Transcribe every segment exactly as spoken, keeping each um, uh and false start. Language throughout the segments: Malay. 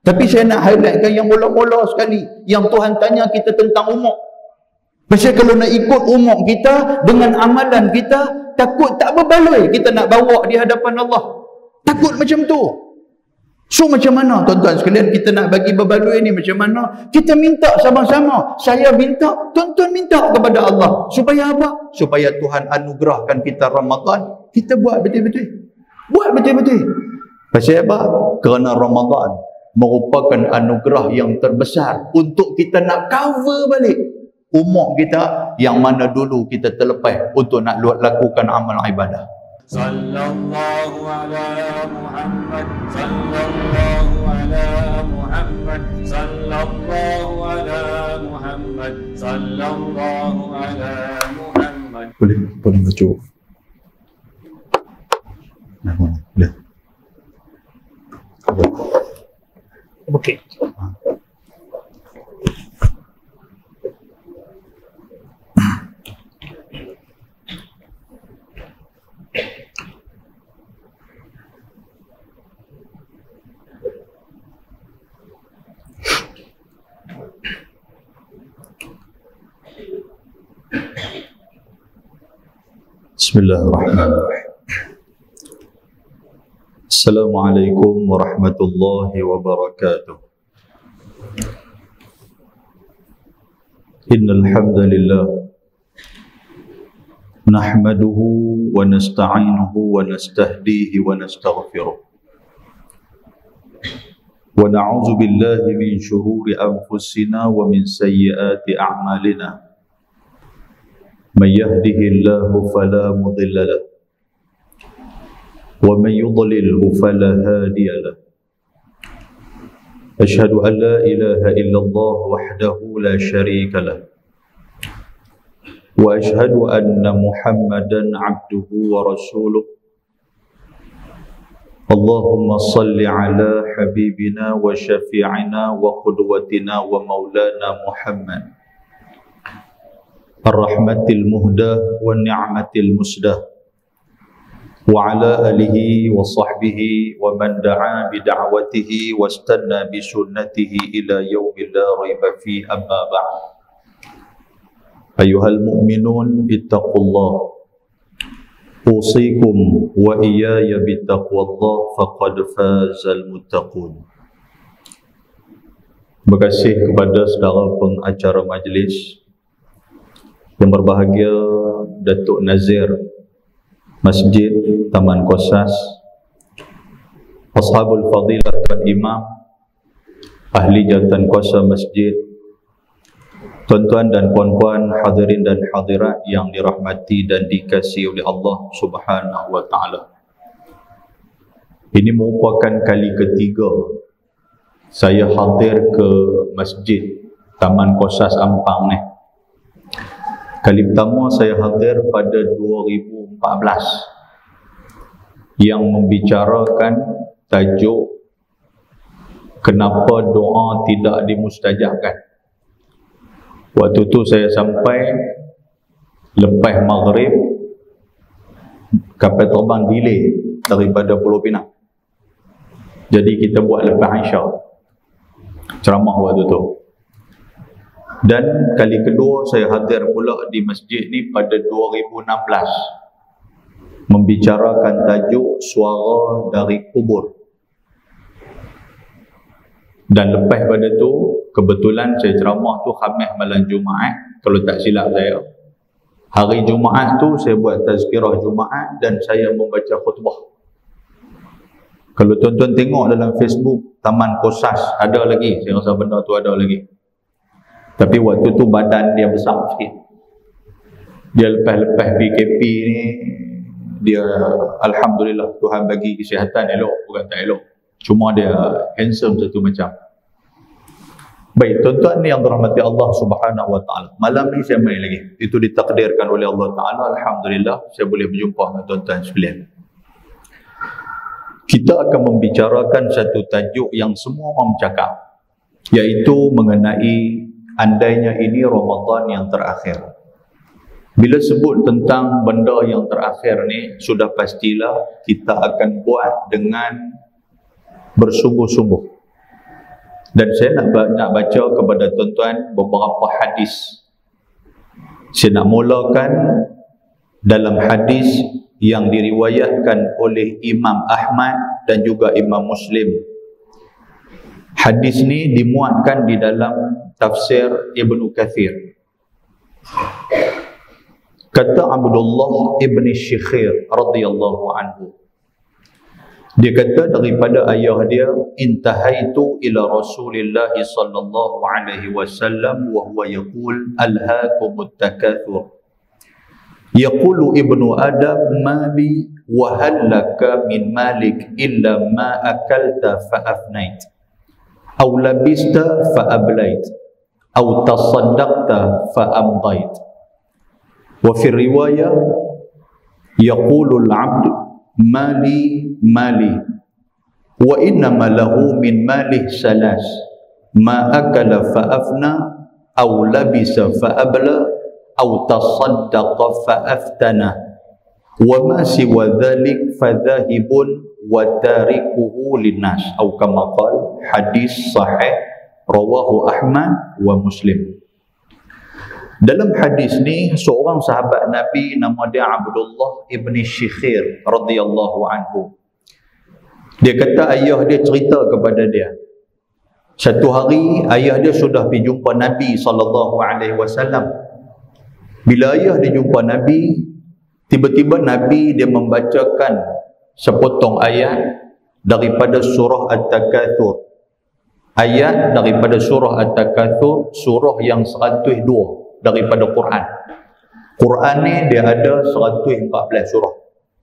Tapi saya nak highlightkan yang mula-mula sekali, yang Tuhan tanya kita tentang umur. Pasal kalau nak ikut umur kita dengan amalan kita, takut tak berbaloi kita nak bawa di hadapan Allah. Takut macam tu. So macam mana tuan-tuan sekalian kita nak bagi berbaloi ni macam mana? Kita minta sama-sama. Saya minta, tuan-tuan minta kepada Allah. Supaya apa? Supaya Tuhan anugerahkan kita Ramadan. Kita buat betul-betul. Buat betul-betul. Pasal apa? Kerana Ramadan merupakan anugerah yang terbesar untuk kita nak cover balik umur kita yang mana dulu kita terlepas untuk nak lakukan amal ibadah. Sallallahu ala Muhammad, sallallahu ala Muhammad, sallallahu ala Muhammad, sallallahu ala Muhammad. Boleh, boleh baca. Nah, boleh. Okey. Bismillahirrahmanirrahim. Assalamualaikum warahmatullahi wabarakatuh. Innal hamdalillah nahmaduhu wa nasta'inuhu wa nastahdihi wa nastaghfiruh. Wa na'udzu billahi min shururi anfusina wa min sayyiati a'malina. Man yahdihillahu fala mudilla lahu wa man yudlilhu fala hadiya lahu. Ashhadu an la ilaha illallah wahdahu la syarika lahu wa ashhadu anna Muhammadan abduhu wa rasuluh. Allahumma salli ala habibina wa syafi'ina wa qudwatina wa maulana Muhammad ar-rahmatil muhdah wa ni'matil musdah wa ala alihi wa sahbihi wa man da'a bi da'watihi wa istanna bi sunnatihi ila yaumil la raiba fi amma ba'd. Ayyuhal mu'minun ittaqullah usikum wa iyaya bittaqwallah faqad fazal muttaqun. Terima kasih kepada saudara pengacara majlis yang berbahagia, Datuk Nazir Masjid Taman Kosas, Ashabul Fadilah Tuan Imam, Ahli Jawatan Kuasa Masjid, tuan-tuan dan puan-puan, hadirin dan hadirat yang dirahmati dan dikasihi oleh Allah Subhanahu wa taala. Ini merupakan kali ketiga saya hadir ke Masjid Taman Kosas Ampang ni. Kali pertama saya hadir pada dua ribu empat belas yang membicarakan tajuk kenapa doa tidak dimustajabkan. Waktu tu saya sampai lepas maghrib, kapal terbang delay daripada Pulau Pinang. Jadi kita buat lepas Isyak ceramah waktu tu. Dan kali kedua saya hadir pula di masjid ni pada dua ribu enam belas membicarakan tajuk suara dari kubur. Dan lepas pada tu kebetulan saya ceramah tu Khamis malam Jumaat, kalau tak silap saya. Hari Jumaat tu saya buat tazkirah Jumaat dan saya membaca khutbah. Kalau tuan-tuan tengok dalam Facebook Taman Kosas ada lagi, saya rasa benda tu ada lagi. Tapi waktu tu badan dia besar sikit. Dia lepas-lepas P K P ni, dia alhamdulillah Tuhan bagi kesihatan elok, bukan tak elok. Cuma dia handsome satu macam. Baik, tuan-tuan ni yang dirahmati Allah Subhanahu wa taala. Malam ni saya main lagi. Itu ditakdirkan oleh Allah Taala. Alhamdulillah saya boleh berjumpa dengan tuan-tuan sekalian. Kita akan membicarakan satu tajuk yang semua orang bercakap, iaitu mengenai andainya ini Ramadan yang terakhir. Bila sebut tentang benda yang terakhir ni, sudah pastilah kita akan buat dengan bersungguh-sungguh. Dan saya nak, nak baca kepada tuan-tuan beberapa hadis. Saya nak mulakan dalam hadis yang diriwayatkan oleh Imam Ahmad dan juga Imam Muslim. Hadis ni dimuatkan di dalam tafsir Ibnu Kathir. Kata Abdullah ibn Shikhir radhiyallahu anhu, dia kata daripada ayah dia, intahaitu ila Rasulillah sallallahu alaihi wasallam wa huwa yaqul alhaakumut takatsur. Yaqulu ibnu Adam mali wa hal laka min malik illa ma akalta fa afnait aw labista fa ablait aw tasaddaqta fa amdait. Wa fi riwayah yaqulu al-'abd mali mali wa innama lahu min malih salas ma akala fa afna aw labisa fa abla aw tasaddaqa fa aftana wa ma siwa dhalik fa dhahibun wa tarikuhu linnas atau kama qala. Hadis sahih rawahu Ahmad wa Muslim. Dalam hadis ni seorang sahabat Nabi nama dia Abdullah ibn Shikhir radhiyallahu anhu. Dia kata ayah dia cerita kepada dia, satu hari ayah dia sudah pergi jumpa Nabi sallallahu alaihi wasallam. Bila ayah dia jumpa Nabi, tiba-tiba Nabi dia membacakan sepotong ayat daripada surah At-Takatsur. Ayat daripada surah At-Takatsur, surah yang seratus dua daripada Quran. Quran ni dia ada seratus empat belas surah.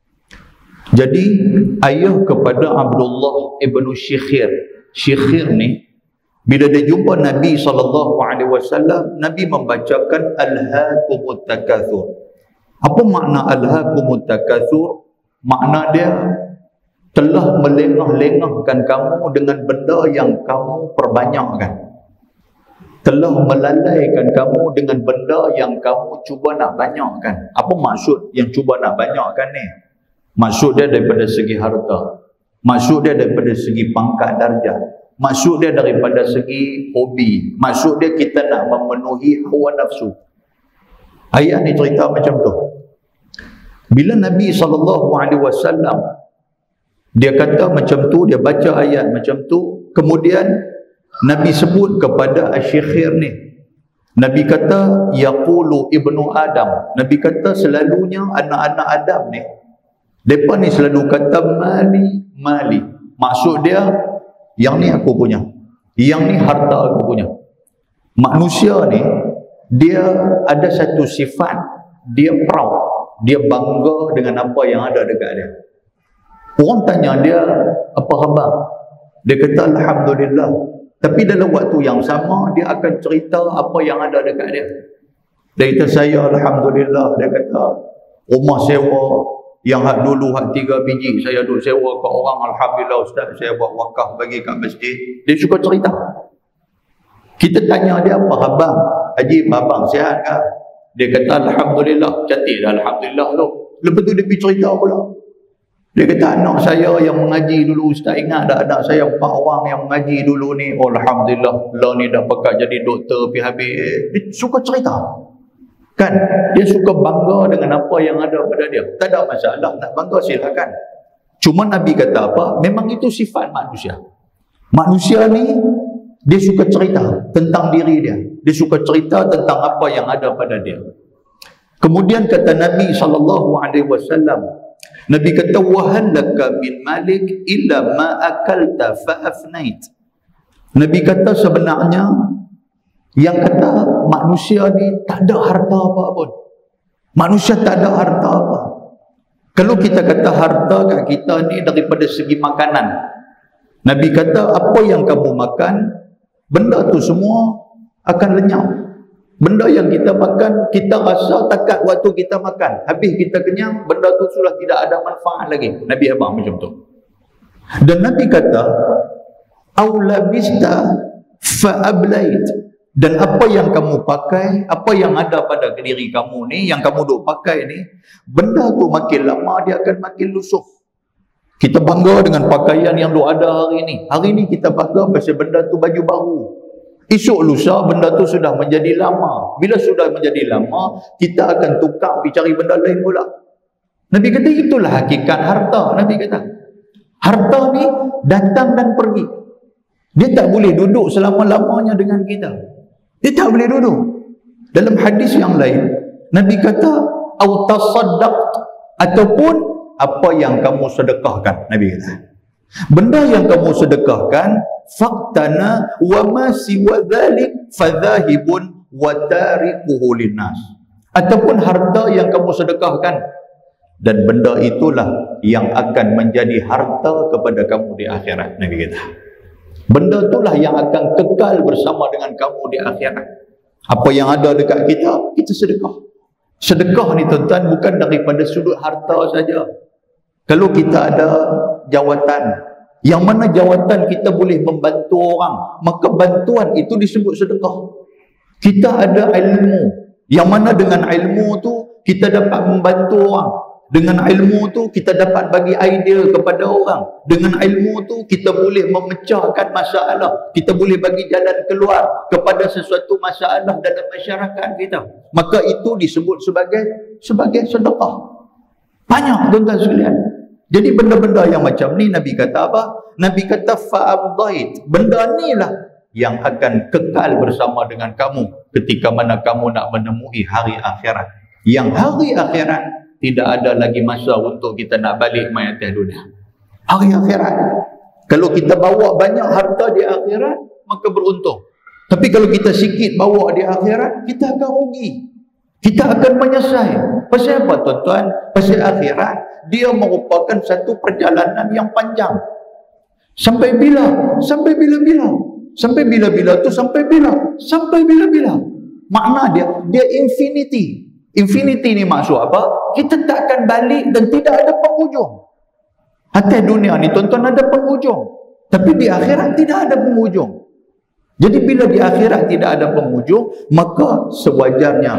Jadi ayah kepada Abdullah ibn Shikhir, Shikhir ni bila dia jumpa Nabi sallallahu alaihi wasallam, Nabi membacakan alhaakumut takatsur. Apa makna alhaakumut takatsur? Makna dia telah melengah-lengahkan kamu dengan benda yang kamu perbanyakkan. Telah melalaikan kamu dengan benda yang kamu cuba nak banyakkan. Apa maksud yang cuba nak banyakkan ni? Maksud dia daripada segi harta, maksud dia daripada segi pangkat darjah, maksud dia daripada segi hobi, maksud dia kita nak memenuhi hawa nafsu. Ayat ni cerita macam tu. Bila Nabi sallallahu alaihi wasallam dia kata macam tu, dia baca ayat macam tu, kemudian Nabi sebut kepada Asy-Syikhir ni. Nabi kata yaqulu ibnu Adam. Nabi kata selalunya anak-anak Adam ni, depa ni selalu kata mali mali. Maksud dia yang ni aku punya, yang ni harta aku punya. Manusia ni dia ada satu sifat, dia proud, dia bangga dengan apa yang ada dekat dia. Orang tanya dia apa khabar, dia kata alhamdulillah. Tapi dalam waktu yang sama, dia akan cerita apa yang ada dekat dia. Dia kata, saya alhamdulillah, dia kata, rumah sewa yang hak dulu hak tiga biji, saya duduk sewa ke orang, alhamdulillah ustaz, saya buat wakaf bagi kat masjid. Dia suka cerita. Kita tanya dia, apa khabar? Haji, abang sihat ke? Dia kata, alhamdulillah. Cantik dah alhamdulillah tu. Lepas tu dia pergi cerita pula. Dia kata anak saya yang mengaji dulu, ustaz ingat tak anak saya empat orang yang mengaji dulu ni, oh, alhamdulillah lah ni dah pekat jadi doktor pergi habis. Dia suka cerita kan, dia suka bangga dengan apa yang ada pada dia. Tak ada masalah, nak bangga silakan. Cuma Nabi kata apa, memang itu sifat manusia. Manusia ni dia suka cerita tentang diri dia, dia suka cerita tentang apa yang ada pada dia. Kemudian kata Nabi sallallahu alaihi wasallam, Nabi kata wahallaka min malik illa ma akalta fa afnait. Nabi kata sebenarnya yang kata manusia ni tak ada harta apa pun. Manusia tak ada harta apa. Kalau kita kata harta kat kita ni daripada segi makanan, Nabi kata apa yang kamu makan, benda tu semua akan lenyap. Benda yang kita makan, kita rasa takat waktu kita makan. Habis kita kenyang, benda tu sudah tidak ada manfaat lagi. Nabi abang macam tu. Dan Nabi kata, aulabista fa'ablait. Dan apa yang kamu pakai, apa yang ada pada diri kamu ni, yang kamu duk pakai ni, benda tu makin lama dia akan makin lusuh. Kita bangga dengan pakaian yang duk ada hari ini. Hari ini kita bangga pasal benda tu baju baru. Esok lusa benda tu sudah menjadi lama. Bila sudah menjadi lama, kita akan tukar pergi cari benda lain pula. Nabi kata itulah hakikat harta. Nabi kata harta ni datang dan pergi. Dia tak boleh duduk selama-lamanya dengan kita. Dia tak boleh duduk. Dalam hadis yang lain, Nabi kata au tasaddaq, ataupun apa yang kamu sedekahkan. Nabi kata benda yang kamu sedekahkan, faqtana wa ma siwa dhalik fadhahibun wa tarikuhu linnas, ataupun harta yang kamu sedekahkan dan benda itulah yang akan menjadi harta kepada kamu di akhirat. Nabi kata benda itulah yang akan kekal bersama dengan kamu di akhirat. Apa yang ada dekat kita, kita sedekah. Sedekah ni tuan-tuan bukan daripada sudut harta saja. Kalau kita ada jawatan, yang mana jawatan kita boleh membantu orang, maka bantuan itu disebut sedekah. Kita ada ilmu, yang mana dengan ilmu tu kita dapat membantu orang. Dengan ilmu tu kita dapat bagi idea kepada orang. Dengan ilmu tu kita boleh memecahkan masalah. Kita boleh bagi jalan keluar kepada sesuatu masalah dalam masyarakat kita. Maka itu disebut sebagai sebagai sedekah. Banyak tuan-tuan sekalian. Jadi benda-benda yang macam ni Nabi kata apa? Nabi kata fa'amdait. Benda ni lah yang akan kekal bersama dengan kamu ketika mana kamu nak menemui hari akhirat. Yang hari akhirat tidak ada lagi masa untuk kita nak balik mai atas dunia. Hari akhirat. Kalau kita bawa banyak harta di akhirat, maka beruntung. Tapi kalau kita sikit bawa di akhirat, kita akan rugi. Kita akan menyesal. Pasal apa tuan-tuan? Pasal akhirat, dia merupakan satu perjalanan yang panjang. Sampai bila? Sampai bila-bila. Sampai bila-bila tu sampai bila? Sampai bila-bila. Makna dia, dia infinity. Infinity ni maksud apa? Kita tak akan balik dan tidak ada penghujung. Atas dunia ni tuan-tuan ada penghujung, tapi di akhirat tidak ada penghujung. Jadi bila di akhirat tidak ada penghujung, maka sewajarnya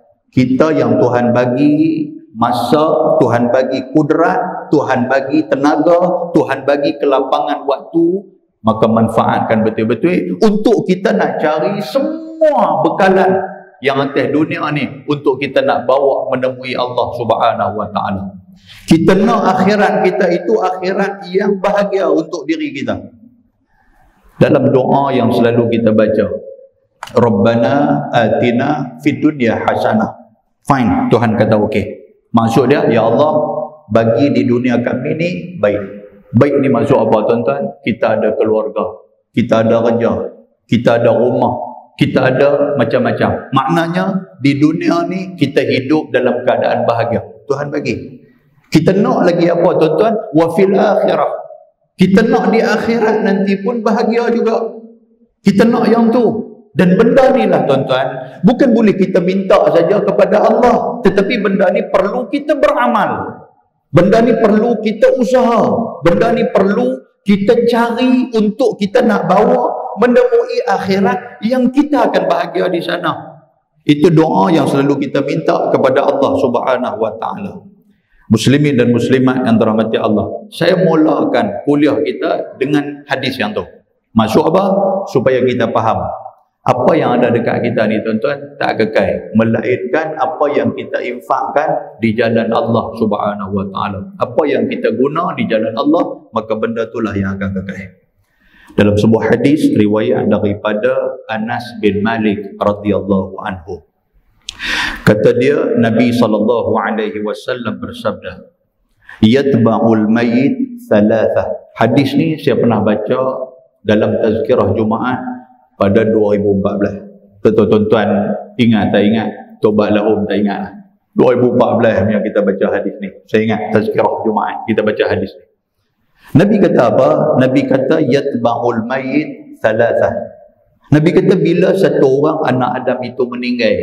kita yang Tuhan bagi masa, Tuhan bagi kudrat, Tuhan bagi tenaga, Tuhan bagi kelapangan waktu, maka manfaatkan betul-betul untuk kita nak cari semua bekalan yang atas dunia ni untuk kita nak bawa menemui Allah Subhanahu wa taala. Kita nak akhirat kita itu akhirat yang bahagia untuk diri kita. Dalam doa yang selalu kita baca, Rabbana atina fid dunya hasanah. Fine, Tuhan kata okey. Maksud dia, ya Allah, bagi di dunia kami ni baik. Baik ni maksud apa tuan-tuan? Kita ada keluarga, kita ada kerja, kita ada rumah, kita ada macam-macam. Maknanya di dunia ni kita hidup dalam keadaan bahagia. Tuhan bagi. Kita nak lagi apa tuan-tuan? Wa fil akhirah. Kita nak di akhirat nanti pun bahagia juga. Kita nak yang tu. Dan benda ni lah tuan-tuan, bukan boleh kita minta saja kepada Allah, tetapi benda ni perlu kita beramal. Benda ni perlu kita usaha. Benda ni perlu kita cari untuk kita nak bawa menemui akhirat yang kita akan bahagia di sana. Itu doa yang selalu kita minta kepada Allah Subhanahu wa taala. Muslimin dan muslimat yang dirahmati Allah, saya mulakan kuliah kita dengan hadis yang tu. Maksud apa? Supaya kita faham apa yang ada dekat kita ni tuan-tuan tak kekal, melainkan apa yang kita infakkan di jalan Allah Subhanahu wa taala. Apa yang kita guna di jalan Allah, maka benda itulah yang akan kekal. Dalam sebuah hadis riwayat daripada Anas bin Malik radhiyallahu anhu, kata dia, Nabi sallallahu alaihi wasallam bersabda, yatba'ul mayyit thalatha. Hadis ni saya pernah baca dalam tazkirah Jumaat pada dua ribu empat belas. Tuan-tuan ingat tak ingat? Tobat lahum tak ingat lah. dua ribu empat belas yang kita baca hadis ni. Saya ingat tazkirah Jumaat kita baca hadis ni. Nabi kata apa? Nabi kata yatba'ul mayyit thalatha. Nabi kata bila satu orang anak Adam itu meninggal,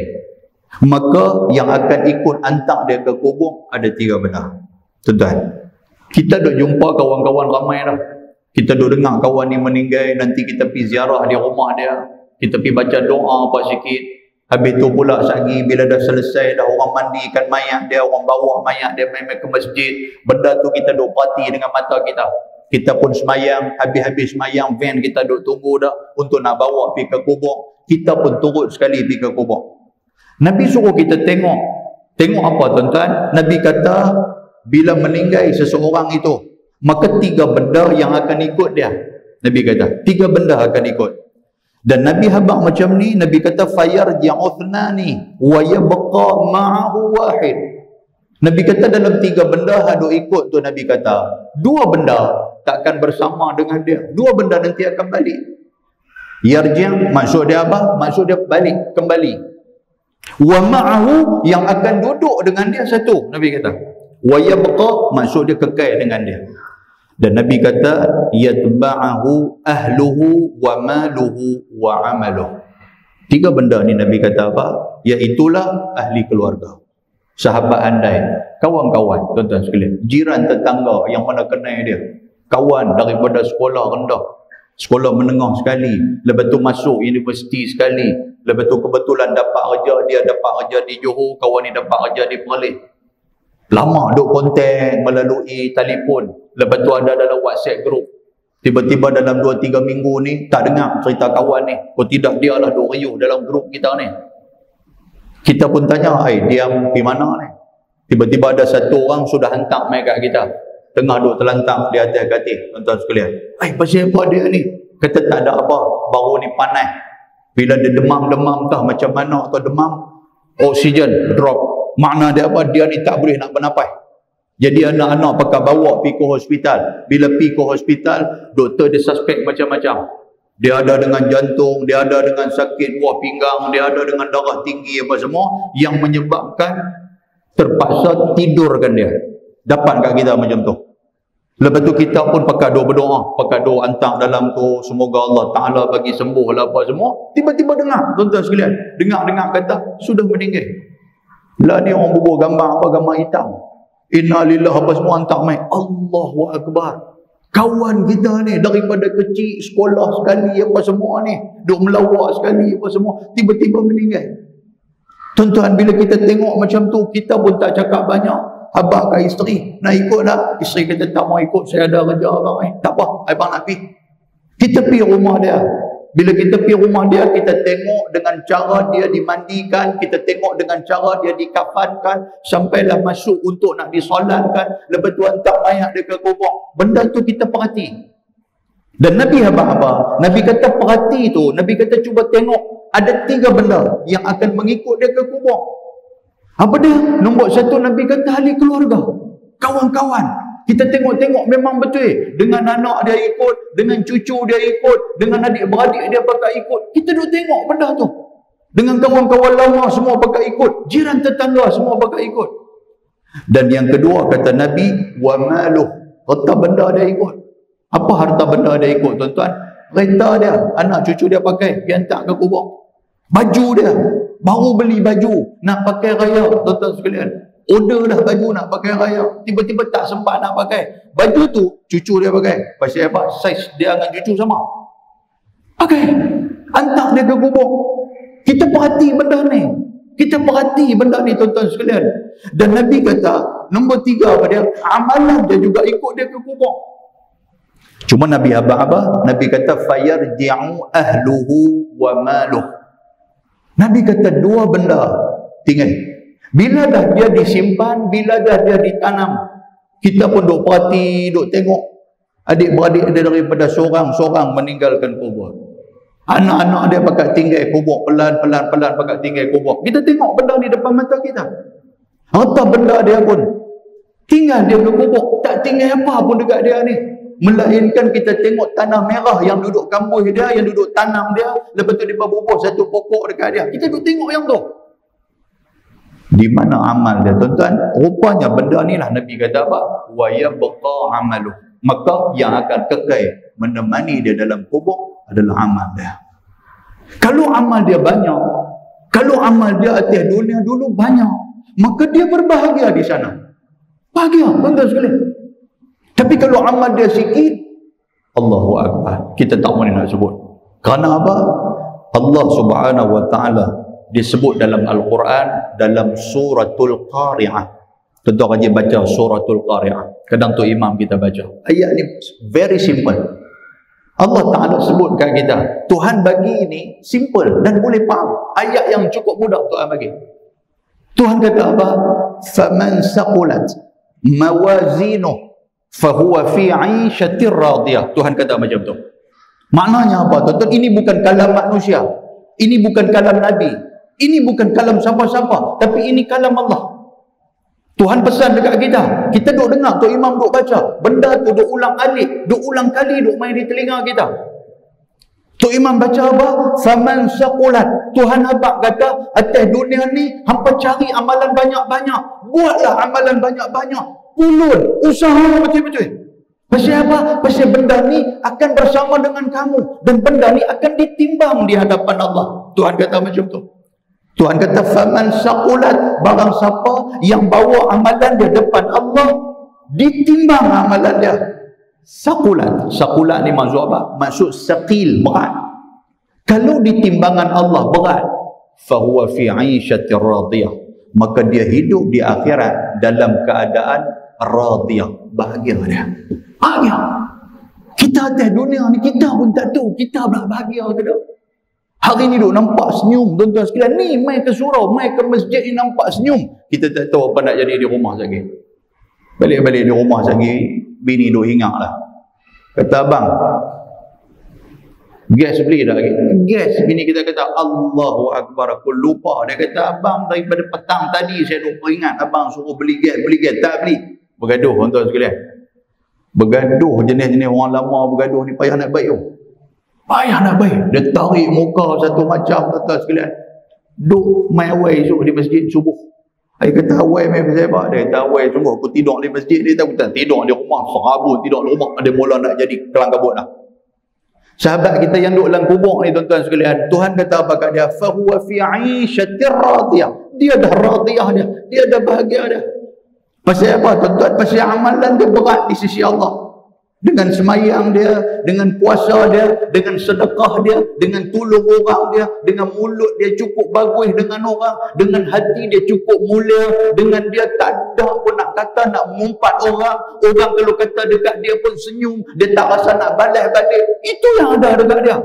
maka yang akan ikut hantar dia ke kubur ada tiga benda. Tuan-tuan, kita duk jumpa kawan-kawan ramai dah. Kita duk dengar kawan ni meninggal, nanti kita pergi ziarah di rumah dia, kita pergi baca doa apa sikit. Habis tu pula sagi bila dah selesai dah orang mandikan mayat dia, orang bawa mayat dia main-main ke masjid, benda tu kita duk parti dengan mata kita. Kita pun semayang, habis-habis semayang van kita duk tunggu dah untuk nak bawa pergi ke kubur. Kita pun turut sekali pergi ke kubur. Nabi suruh kita tengok. Tengok apa tuan-tuan? Nabi kata bila meninggal seseorang itu, maka tiga benda yang akan ikut dia. Nabi kata tiga benda akan ikut. Dan Nabi habaq macam ni, Nabi kata fayarji'uthnani wa yabqa ma'ahu wahid. Nabi kata dalam tiga benda hadu ikut tu, Nabi kata dua benda takkan bersama dengan dia, dua benda nanti akan balik. Yarji' maksud dia apa? Maksud dia balik, kembali. Wa ma'ahu yang akan duduk dengan dia satu, Nabi kata. Wa yabqa maksud dia kekal dengan dia. Dan Nabi kata yatba'ahu ahluhu wa maluhu wa amaluhu. Tiga benda ni Nabi kata apa? Iaitulah ahli keluarga, sahabat andai, kawan-kawan, tuan-tuan sekalian, jiran tetangga yang mana kenal dia, kawan daripada sekolah rendah, sekolah menengah sekali, lepas tu masuk universiti sekali, lepas tu kebetulan dapat kerja, dia dapat kerja di Johor, kawan ni dapat kerja di Perlis. Lama duk kontak melalui telefon, lepas tu ada dalam WhatsApp group. Tiba-tiba dalam dua tiga minggu ni tak dengar cerita kawan ni. Kalau tidak dia lah duk riuh dalam grup kita ni. Kita pun tanya, "Hai, dia pergi mana ni?" Tiba-tiba ada satu orang sudah hantar mai kat kita. Tengah duk terlantak di atas katil, tuan-tuan sekalian. "Hai, pasal apa dia ni?" Kata tak ada apa, baru ni panas. Bila dia demam-demam kah macam mana atau demam, oksigen drop. Makna dia apa? Dia ni tak boleh nak bernafas. Jadi anak-anak pakai bawa pergi ke hospital. Bila pergi ke hospital, doktor dia suspek macam-macam. Dia ada dengan jantung, dia ada dengan sakit buah pinggang, dia ada dengan darah tinggi apa semua yang menyebabkan terpaksa tidurkan dia. Dapat kat kita macam tu. Lepas tu kita pun pakai doa berdoa, pakai doa hantar dalam tu, semoga Allah Ta'ala bagi sembuh lah apa semua. Tiba-tiba dengar, tuan-tuan sekalian, dengar-dengar kata sudah meninggal. Lah ni orang bubuh gambar apa, gambar hitam. Inna lillah apa semua hantar mai. Allahu Akbar. Kawan kita ni daripada kecil sekolah sekali apa semua ni, duk melawak sekali apa semua, tiba-tiba meninggal. Tuan-tuan, bila kita tengok macam tu, kita pun tak cakap banyak. Abang kat isteri, nak ikut tak? Isteri kata tak mau ikut, saya ada kerja abang. Eh, tak apa, abang nak pergi. Kita pergi rumah dia. Bila kita pergi rumah dia, kita tengok dengan cara dia dimandikan, kita tengok dengan cara dia dikafankan, sampailah masuk untuk nak disolatkan, lepas tu hantar mayat dia ke kubur. Benda tu kita perhati. Dan Nabi apa-apa? Nabi kata perhati tu, Nabi kata cuba tengok, ada tiga benda yang akan mengikut dia ke kubur. Apa dia? Nombor satu, Nabi kata ahli keluarga, kawan-kawan. Kita tengok-tengok memang betul. Dengan anak dia ikut, dengan cucu dia ikut, dengan adik-beradik dia pakai ikut. Kita duk tengok benda tu. Dengan kawan-kawan lama semua pakai ikut. Jiran tetangga semua pakai ikut. Dan yang kedua kata Nabi, wa maluh. Harta benda dia ikut. Apa harta benda dia ikut, tuan-tuan? Kereta dia, anak cucu dia pakai, dia hantar ke kubur. Baju dia, baru beli baju, nak pakai raya, tuan-tuan sekalian. Order dah baju nak pakai raya, tiba-tiba tak sempat nak pakai. Baju tu cucu dia pakai. Pasal apa? Saiz dia dengan cucu sama. Pakai. Hantar dia ke kubur. Kita perhati benda ni. Kita perhati benda ni, tuan-tuan sekalian. Dan Nabi kata, nombor tiga apa dia? Amalan dia juga ikut dia ke kubur. Cuma Nabi apa-apa? Nabi kata fayarji'u ahluhu wa maluh. Nabi kata dua benda tinggal. Bila dah dia disimpan, bila dah dia ditanam, kita pun duk perhati, duk tengok adik-beradik dia daripada seorang-seorang meninggalkan kubur. Anak-anak dia pakai tinggal kubur, pelan-pelan-pelan pakai tinggal kubur. Kita tengok benda ni depan mata kita. Harta benda dia pun tinggal dia ke kubur, tak tinggal apa pun dekat dia ni. Melainkan kita tengok tanah merah yang duduk kambuh dia, yang duduk tanam dia, lepas tu dia berbubuh satu pokok dekat dia. Kita duk tengok yang tu. Di mana amal dia, tuan-tuan? Rupanya benda ni lah Nabi kata apa? Wa yabqa amaluh. Maka yang akan kekal menemani dia dalam kubur adalah amal dia. Kalau amal dia banyak, kalau amal dia atas dunia dulu banyak, maka dia berbahagia di sana. Bahagia, tuan-tuan sekalian. Tapi kalau amal dia sikit, Allahu Akbar, kita tak boleh nak sebut. Kerana apa? Allah Subhanahu Wa Ta'ala disebut dalam Al-Quran dalam suratul Qari'ah. Tuan-tuan rajin baca suratul Qari'ah. Kadang tu imam kita baca. Ayat ni very simple. Allah Ta'ala sebut kat kita, Tuhan bagi ini simple dan boleh faham. Ayat yang cukup mudah Tuhan bagi. Tuhan kata apa? Faman saqulat mawazinuh fahuwa fi 'ishatir radiyah. Tuhan kata macam tu. Maknanya apa tuan-tuan? Ini bukan kalam manusia. Ini bukan kalam Nabi. Ini bukan kalam siapa-siapa. Tapi ini kalam Allah. Tuhan pesan dekat kita. Kita duk dengar, Tok Imam duk baca. Benda tu duk ulang alik. Duk ulang kali duk main di telinga kita. Tok Imam baca apa? Faman saqulat. Tuhan abang kata, atas dunia ni, hampa cari amalan banyak-banyak. Buatlah amalan banyak-banyak. Pulun. Usaha betul-betul. Pasal apa? Pasal benda ni akan bersama dengan kamu. Dan benda ni akan ditimbang di hadapan Allah. Tuhan kata macam tu. Tuhan kata, faman saqulat. Barang siapa yang bawa amalan dia depan Allah, ditimbang amalan dia. Saqulat. Saqulat ni maksud apa? Maksud saqil, berat. Kalau ditimbangan Allah berat, fahuwa fi 'ishatir radiyah. Maka dia hidup di akhirat dalam keadaan radiyah. Bahagia dia. Bahagia. Kita atas dunia ni, kita pun tak tahu kita nak bahagia ke tak. Hari ni duk nampak senyum tuan-tuan sekalian. Ni mai ke surau, mai ke masjid ni nampak senyum. Kita tak tahu apa nak jadi di rumah lagi. Balik-balik di rumah lagi, bini duk hingar lah. Kata abang, gas beli dah lagi. Gas. Bini kita kata, Allahu Akbar, aku lupa. Dia kata, abang daripada petang tadi saya duk peringat abang suruh beli gas, beli gas. Tak beli. Bergaduh tuan-tuan sekalian. Bergaduh, jenis-jenis orang lama bergaduh ni payah nak baik tu. Payah nak baik. Dia tarik muka satu macam tuan-tuan sekalian. Duk main awai esok di masjid subuh. Saya kata awai main pasal apa? Dia kata awai sungguh aku tidur di masjid ni, aku tak tidur di rumah. Serabut tidur di rumah. Dia mula nak jadi kelang kabut dah. Sahabat kita yang duduk dalam kubur ni tuan-tuan sekalian, Tuhan kata apa kat dia? Fahuwa fi 'ishatir radiyah. Dia dah radiyah dia. Dia dah bahagia dia. Pasal apa tuan-tuan? Pasal amalan dia berat di sisi Allah. Dengan semayang dia, dengan puasa dia, dengan sedekah dia, dengan tolong orang dia, dengan mulut dia cukup bagus dengan orang, dengan hati dia cukup mulia, dengan dia tak ada pun nak kata nak mengumpat orang. Orang kalau kata dekat dia pun senyum, dia tak rasa nak balas balik. Itu yang ada dekat dia.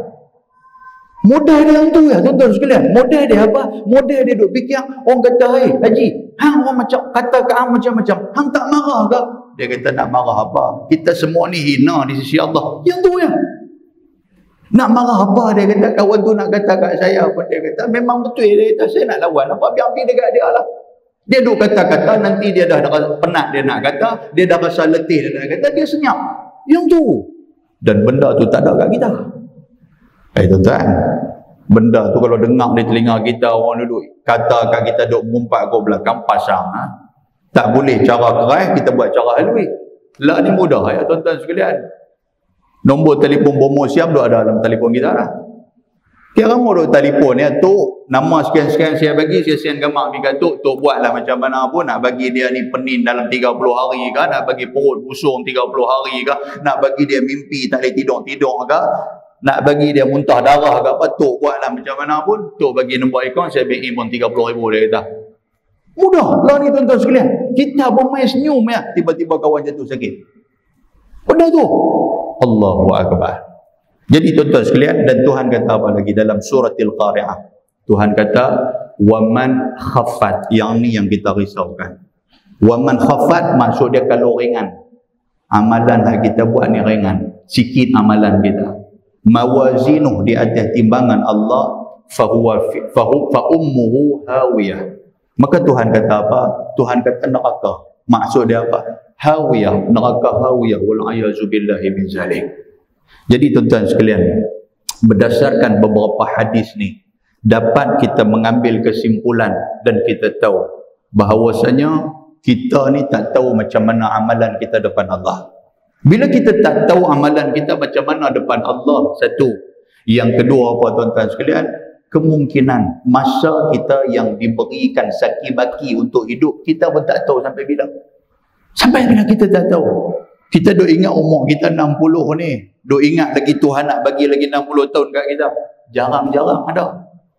Modal dia yang tu ya tuan-tuan sekalian. Modal dia apa? Modal dia duk fikir, orang kata, "Hei Haji, hang orang macam kata kat hang macam-macam. Hang tak marah ke?" Dia kata, nak marah apa? Kita semua ni hina di sisi Allah. Yang tu ya. Nak marah apa? Dia kata, kawan tu nak kata kat saya pun. Dia kata, memang betul. Dia kata, saya nak lawan. Apa biar-biar dekat dia lah. Dia duk kata-kata, nanti dia dah penat dia nak kata, dia dah rasa letih dia nak kata, dia senyap. Yang tu. Dan benda tu tak ada kat kita. Eh tuan-tuan, benda tu kalau dengar di telinga kita, orang duduk kata kat kita duk mengumpat ke belakang pasang, ha? Tak boleh cara keras, kita buat cara halui. Lah ni mudah ya tuan-tuan sekalian. Nombor telefon Bomo Siam duk ada dalam telefon kita lah. Kira mau duk telefon ya, Tok, nama sekian-sekian saya bagi, saya sian gambar dekat Tok, Tok buatlah macam mana pun, nak bagi dia ni penin dalam tiga puluh hari ke, nak bagi perut busung tiga puluh hari ke, nak bagi dia mimpi tak boleh tidur-tidur ke, nak bagi dia muntah darah ke apa, Tok buatlah macam mana pun. Tok bagi nombor akaun, saya bagi pun tiga puluh ribu dia kata. Mudah lah ni tuan-tuan sekalian. Kita bermain senyum ya, tiba-tiba kawan jatuh sakit. Benda tu. Allahu Akbar. Jadi tuan-tuan sekalian, dan Tuhan kata apa lagi dalam suratil Qari'ah? Tuhan kata, waman khaffat. Yang ni yang kita risaukan. Waman khaffat maksud dia kalau ringan. Amalan yang kita buat ni ringan. Sikit amalan kita. Mawazinuh di atas timbangan Allah, fahuwa fahu fa ummuhu hawiyah. Maka Tuhan kata apa? Tuhan kata neraka. Maksud dia apa? Hawiyah, neraka hawiyah, wal ayazu billahi min zalik. Jadi tuan-tuan sekalian, berdasarkan beberapa hadis ni, dapat kita mengambil kesimpulan dan kita tahu bahawasanya kita ni tak tahu macam mana amalan kita depan Allah. Bila kita tak tahu amalan kita macam mana depan Allah, satu. Yang kedua apa tuan-tuan sekalian? Kemungkinan masa kita yang diberikan saki baki untuk hidup, kita pun tak tahu sampai bila. Sampai bila kita tak tahu. Kita duk ingat umur kita enam puluh ni. Duk ingat lagi Tuhan nak bagi lagi enam puluh tahun kat kita. Jarang-jarang ada.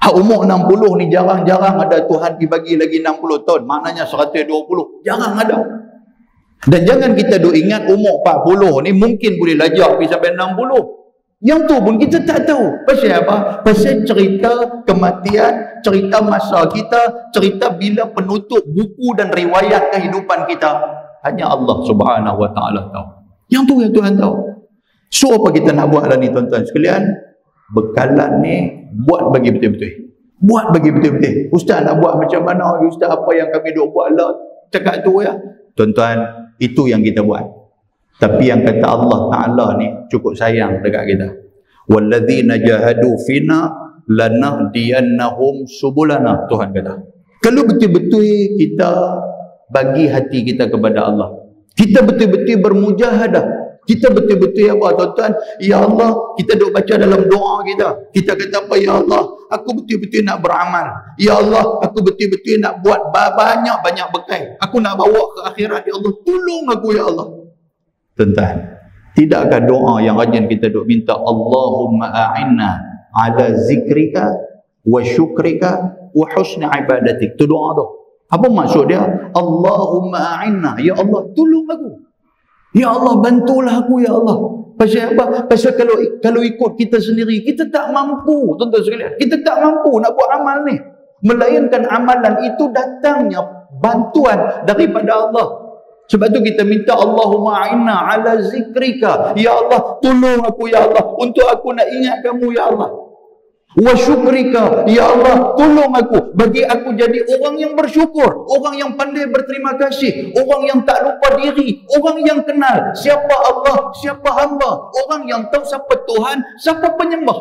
Hak umur enam puluh ni jarang-jarang ada Tuhan dibagi lagi enam puluh tahun. Maknanya seratus dua puluh. Jarang ada. Dan jangan kita duk ingat umur empat puluh ni mungkin boleh lajak pergi sampai enam puluh. Yang tu pun kita tak tahu. Pasal apa? Pasal cerita kematian, cerita masa kita, cerita bila penutup buku dan riwayat kehidupan kita. Hanya Allah Subhanahu Wa Taala tahu. Yang tu yang Tuhan tahu. So apa kita nak buat lah ni tuan-tuan sekalian? Bekalan ni buat bagi betul-betul. Buat bagi betul-betul. Ustaz nak buat macam mana? Ustaz apa yang kami duk buat lah? Cakap tu ya. Tuan-tuan, itu yang kita buat. Tapi yang kata Allah Ta'ala ni cukup sayang dekat kita. Walladzina jahadu fina lanahdiyannahum subulana. Tuhan kata. Kalau betul-betul kita bagi hati kita kepada Allah. Kita betul-betul bermujahadah. Kita betul-betul apa tuan-tuan? Ya Allah, kita duk baca dalam doa kita. Kita kata apa? Ya Allah, aku betul-betul nak beramal. Ya Allah, aku betul-betul nak buat banyak-banyak bekal. Aku nak bawa ke akhirat. Ya Allah, tolong aku ya Allah. Tuan-tuan, tidakkah doa yang rajin kita duk minta Allahumma a'inna ala zikrika wa syukrika wa husni ibadatik. Tu doa tu. Apa maksud dia? Allahumma a'inna. Ya Allah, tolong aku. Ya Allah, bantulah aku ya Allah. Pasal apa? Pasal kalau kalau ikut kita sendiri, kita tak mampu, tuan-tuan sekalian. Kita tak mampu nak buat amal ni. Melainkan amalan itu datangnya bantuan daripada Allah. Sebab tu kita minta Allahumma a'inna ala zikrika. Ya Allah, tolong aku ya Allah untuk aku nak ingat kamu ya Allah. Wa syukrika. Ya Allah, tolong aku bagi aku jadi orang yang bersyukur, orang yang pandai berterima kasih, orang yang tak lupa diri, orang yang kenal siapa Allah, siapa hamba, orang yang tahu siapa Tuhan, siapa penyembah.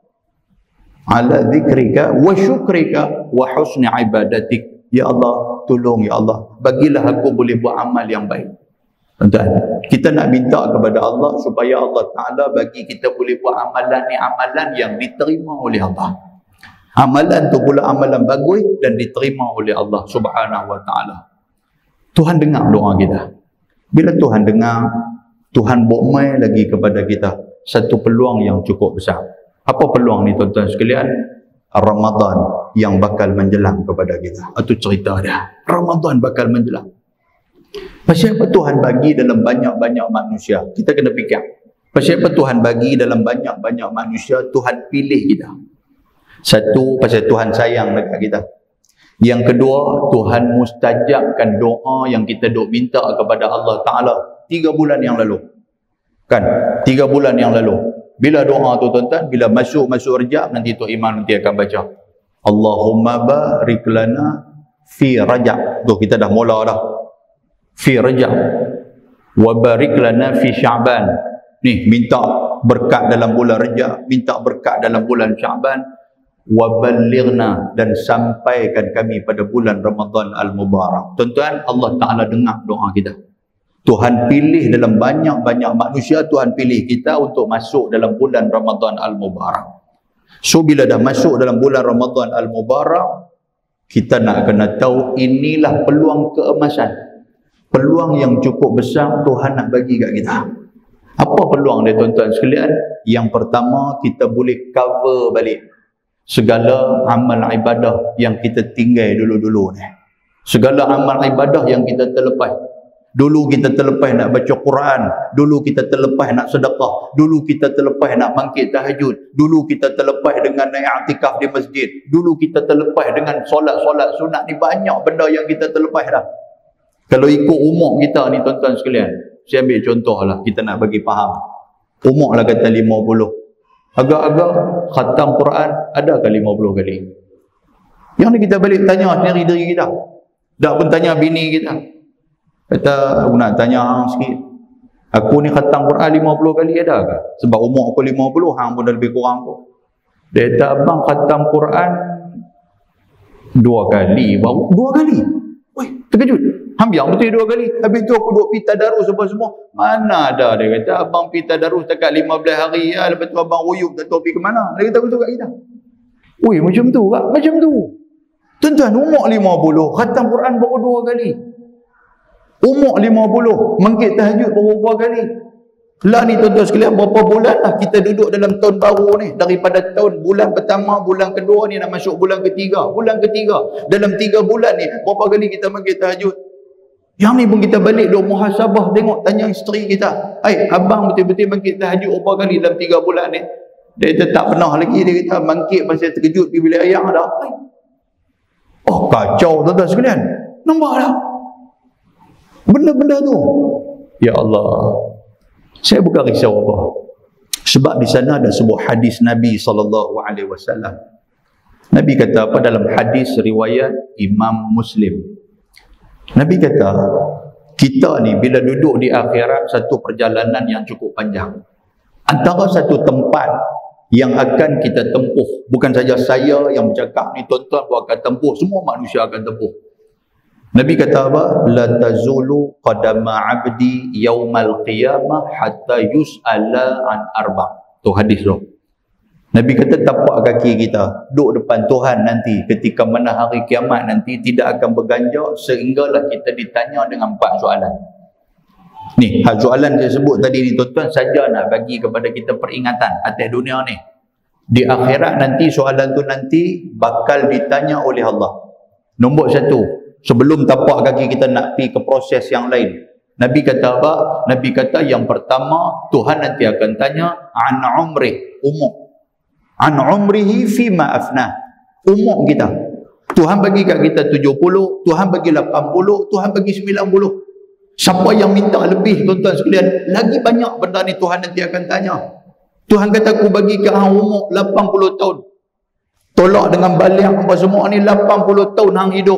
Ala zikrika wa syukrika wa husni ibadatik. Ya Allah, tolong ya Allah, bagilah aku boleh buat amal yang baik. Tuan-tuan, kita nak minta kepada Allah supaya Allah Ta'ala bagi kita boleh buat amalan ni amalan yang diterima oleh Allah. Amalan tu pula amalan bagus dan diterima oleh Allah Subhanahu Wa Ta'ala. Tuhan dengar doa kita. Bila Tuhan dengar, Tuhan bokmai lagi kepada kita satu peluang yang cukup besar. Apa peluang ni tuan-tuan sekalian? Ramadan yang bakal menjelang kepada kita. Itu cerita dia. Ramadan bakal menjelang. Pasal apa Tuhan bagi dalam banyak-banyak manusia? Kita kena fikir. Pasal apa Tuhan bagi dalam banyak-banyak manusia, Tuhan pilih kita. Satu, pasal Tuhan sayang dekat kita. Yang kedua, Tuhan mustajabkan doa yang kita duk minta kepada Allah Ta'ala tiga bulan yang lalu. Kan? Tiga bulan yang lalu. Bila doa tu tuan-tuan, bila masuk-masuk Rajab, nanti Tok Iman nanti akan baca. Allahumma barik lana fi Rajab. Tu kita dah mula dah. Fi Rajab wa barik lana fi Sya'ban. Ni minta berkat dalam bulan Rajab, minta berkat dalam bulan Sya'ban, wa ballighna, dan sampaikan kami pada bulan Ramadan al-Mubarak. Tuan-tuan, Allah Taala dengar doa kita. Tuhan pilih dalam banyak-banyak manusia, Tuhan pilih kita untuk masuk dalam bulan Ramadan al-Mubarak. So bila dah masuk dalam bulan Ramadan al-Mubarak, kita nak kena tahu inilah peluang keemasan. Peluang yang cukup besar Tuhan nak bagi kat kita. Apa peluang dia tuan-tuan sekalian? Yang pertama, kita boleh cover balik segala amal ibadah yang kita tinggal dulu-dulu ni. Segala amal ibadah yang kita terlepas. Dulu kita terlepas nak baca Quran, dulu kita terlepas nak sedekah, dulu kita terlepas nak bangkit tahajud, dulu kita terlepas dengan naik i'tikaf di masjid, dulu kita terlepas dengan solat-solat sunat. Ni banyak benda yang kita terlepas dah. Kalau ikut umur kita ni tuan-tuan sekalian, saya ambil contoh lah, kita nak bagi faham. Umur lah kata lima puluh. Agak-agak khatam Quran ada ke lima puluh kali? Yang ni kita balik tanya sendiri diri kita. Tak pun tanya bini kita. Kata, aku nak tanya hang sikit. Aku ni khatam Quran lima puluh kali ada ke? Sebab umur aku lima puluh, hang pun dah lebih kurang aku. Dia kata, abang khatam Quran dua kali. Baru dua kali? Weh, terkejut. Hang biar betul dua kali. Habis tu aku duk pergi tadarus apa semua. Mana ada, dia kata, abang pergi tadarus dekat lima belas hari ya. Lepas tu abang ruyuk tak tahu pergi ke mana. Dia kata betul kat kita. Weh, macam tu kak, macam tu. Tuan-tuan, umur lima puluh, khatam Quran baru dua kali. Umur lima puluh, mangkit tahajud baru dua kali. Lah ni tuan-tuan sekalian, berapa bulan lah kita duduk dalam tahun baru ni. Daripada tahun bulan pertama, bulan kedua ni nak masuk bulan ketiga. Bulan ketiga. Dalam tiga bulan ni, berapa kali kita bagi tahajud? Yang ni pun kita balik duk muhasabah, tengok, tanya isteri kita. Hai, abang betul-betul bangkit tahajud berapa kali dalam tiga bulan ni? Dia kata tak pernah lagi. Dia kata bangkit pasal terkejut pergi bilik ayah dah. Hai. Oh, kacau tuan-tuan sekalian. Nampak tak? Benda-benda tu. Ya Allah. Saya bukan risau apa. Sebab di sana ada sebuah hadis Nabi sallallahu alaihi wasallam. Nabi kata apa dalam hadis riwayat Imam Muslim. Nabi kata, kita ni bila duduk di akhirat satu perjalanan yang cukup panjang. Antara satu tempat yang akan kita tempuh, bukan saja saya yang bercakap ni, tuan-tuan pun akan tempuh, semua manusia akan tempuh. Nabi kata apa? La tazulu qadama 'abdi yaumal qiyamah hatta yus'ala an arba'. Tu hadis tu. Nabi kata tapak kaki kita duduk depan Tuhan nanti ketika mana hari kiamat nanti tidak akan berganjak sehinggalah kita ditanya dengan empat soalan. Ni, soalan saya sebut tadi ni tuan-tuan saja nak bagi kepada kita peringatan atas dunia ni. Di akhirat nanti soalan tu nanti bakal ditanya oleh Allah. Nombor satu, sebelum tapak kaki kita nak pergi ke proses yang lain, Nabi kata apa? Nabi kata yang pertama, Tuhan nanti akan tanya an umri, umur. An umrihi fima afna. Umur kita. Tuhan bagi kat kita tujuh puluh, Tuhan bagi lapan puluh, Tuhan bagi sembilan puluh. Siapa yang minta lebih tuan-tuan sekalian, lagi banyak benda ni Tuhan nanti akan tanya. Tuhan kata aku bagi kat hang umur lapan puluh tahun. Tolak dengan balik apa semua ni lapan puluh tahun hang hidup.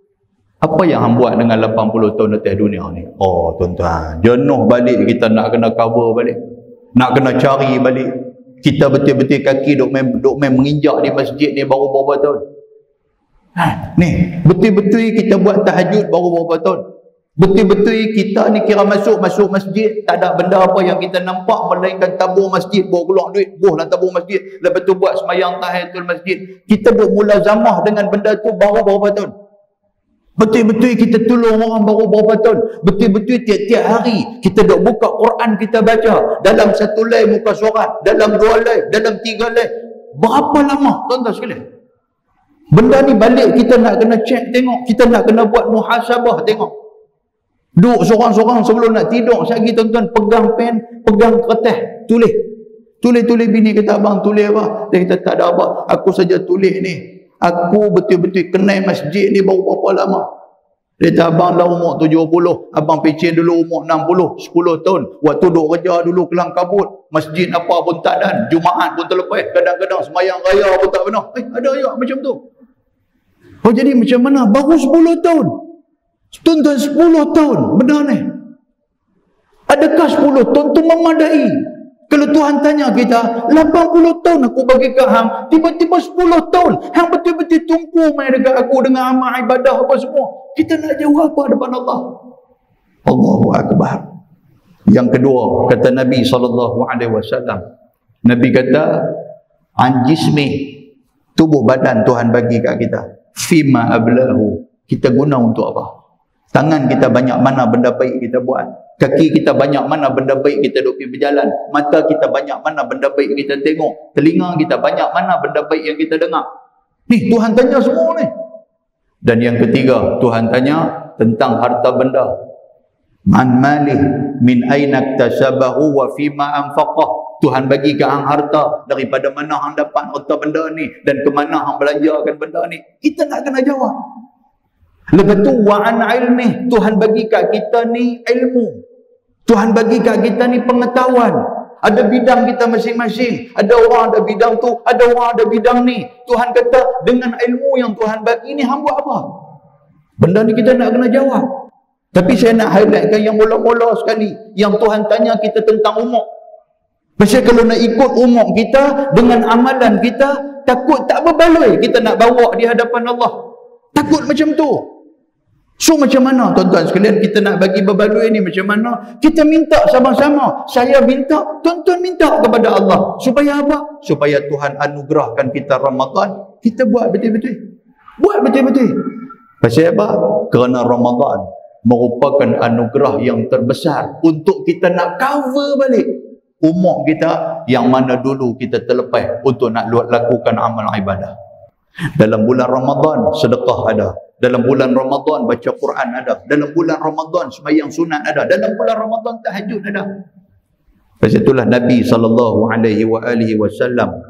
Apa yang hang buat dengan lapan puluh tahun atas dunia ni? Oh tuan-tuan, jenuh balik kita nak kena cover balik. Nak kena cari balik. Kita betul-betul kaki duk main, duk main menginjak di masjid ni baru berapa tahun? Ha, ni, betul-betul kita buat tahajud baru berapa tahun? Betul-betul kita ni kira masuk-masuk masjid, tak ada benda apa yang kita nampak melainkan tabur masjid, bawa keluar duit, buh dalam tabur masjid, lepas tu buat semayang tahiyatul masjid. Kita duk mulazamah dengan benda tu baru berapa tahun? Betul-betul kita tolong orang baru berapa tahun? Betul-betul tiap-tiap hari kita duk buka Quran kita baca. Dalam satu lay muka surat, dalam dua lay, dalam tiga lay. Berapa lama tuan-tuan sekalian? Benda ni balik kita nak kena check tengok. Kita nak kena buat muhasabah tengok. Duk seorang-seorang sebelum nak tidur. Sekali tuan-tuan pegang pen, pegang kertas, tulis. Tulis-tulis bini kata abang tulis apa? Dia kata tak ada apa. Aku saja tulis ni. Aku betul-betul kenal masjid ni baru berapa lama. Dia kata abang dah umur tujuh puluh. Abang pecin dulu umur enam puluh. sepuluh tahun. Waktu duduk kerja dulu kelang kabut. Masjid apa pun tak ada. Jumaat pun terlepas. Kadang-kadang semayang raya pun tak pernah. Eh ada ayat macam tu. Oh jadi macam mana? Baru sepuluh tahun. Tuan-tuan sepuluh tahun. Benar ni. Adakah sepuluh tahun tu memadai? Kalau Tuhan tanya kita, lapan puluh tahun aku bagi ke hang, tiba-tiba sepuluh tahun, hang betul-betul tumpu main dekat aku dengan amal ibadah apa semua. Kita nak jawab apa depan Allah? Allahu Akbar. Yang kedua, kata Nabi sallallahu alaihi wasallam. Nabi kata, an jismi, tubuh badan Tuhan bagi kat kita. Fima ablahu. Kita guna untuk apa? Tangan kita banyak mana benda baik kita buat. Kaki kita banyak mana benda baik kita duk pergi berjalan. Mata kita banyak mana benda baik kita tengok. Telinga kita banyak mana benda baik yang kita dengar. Ni Tuhan tanya semua ni. Dan yang ketiga, Tuhan tanya tentang harta benda. Man malih min aina iktasabahu wa fima anfaqah. Tuhan bagi ke hang harta, daripada mana hang dapat harta benda ni dan ke mana hang belanjakan benda ni. Kita nak kena jawab. Lepas tu wa an ilmi, Tuhan bagi kat kita ni ilmu. Tuhan bagi kat kita ni pengetahuan. Ada bidang kita masing-masing. Ada orang ada bidang tu, ada orang ada bidang ni. Tuhan kata dengan ilmu yang Tuhan bagi ni hang buat apa? Benda ni kita nak kena jawab. Tapi saya nak highlightkan yang mula-mula sekali, yang Tuhan tanya kita tentang umur. Pasal kalau nak ikut umur kita dengan amalan kita, takut tak berbaloi kita nak bawa di hadapan Allah. Takut macam tu. So macam mana tuan-tuan sekalian kita nak bagi berbaloi ni macam mana? Kita minta sama-sama. Saya minta, tuan-tuan minta kepada Allah. Supaya apa? Supaya Tuhan anugerahkan kita Ramadan. Kita buat betul-betul. Buat betul-betul. Pasal apa? Kerana Ramadan merupakan anugerah yang terbesar untuk kita nak cover balik umur kita yang mana dulu kita terlepas untuk nak lakukan amal ibadah. Dalam bulan Ramadan sedekah ada, dalam bulan Ramadan baca Quran ada, dalam bulan Ramadan sembahyang sunat ada, dalam bulan Ramadan tahajud ada. Sebab itulah Nabi sallallahu alaihi wasallam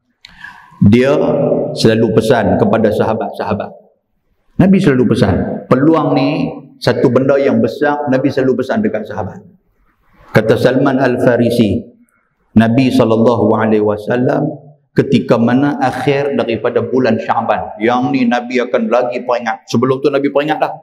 dia selalu pesan kepada sahabat-sahabat. Nabi selalu pesan, peluang ni satu benda yang besar, Nabi selalu pesan dekat sahabat. Kata Salman Al-Farisi, Nabi sallallahu alaihi wasallam ketika mana akhir daripada bulan Syaban, yang ni Nabi akan lagi peringat. Sebelum tu Nabi peringat dah.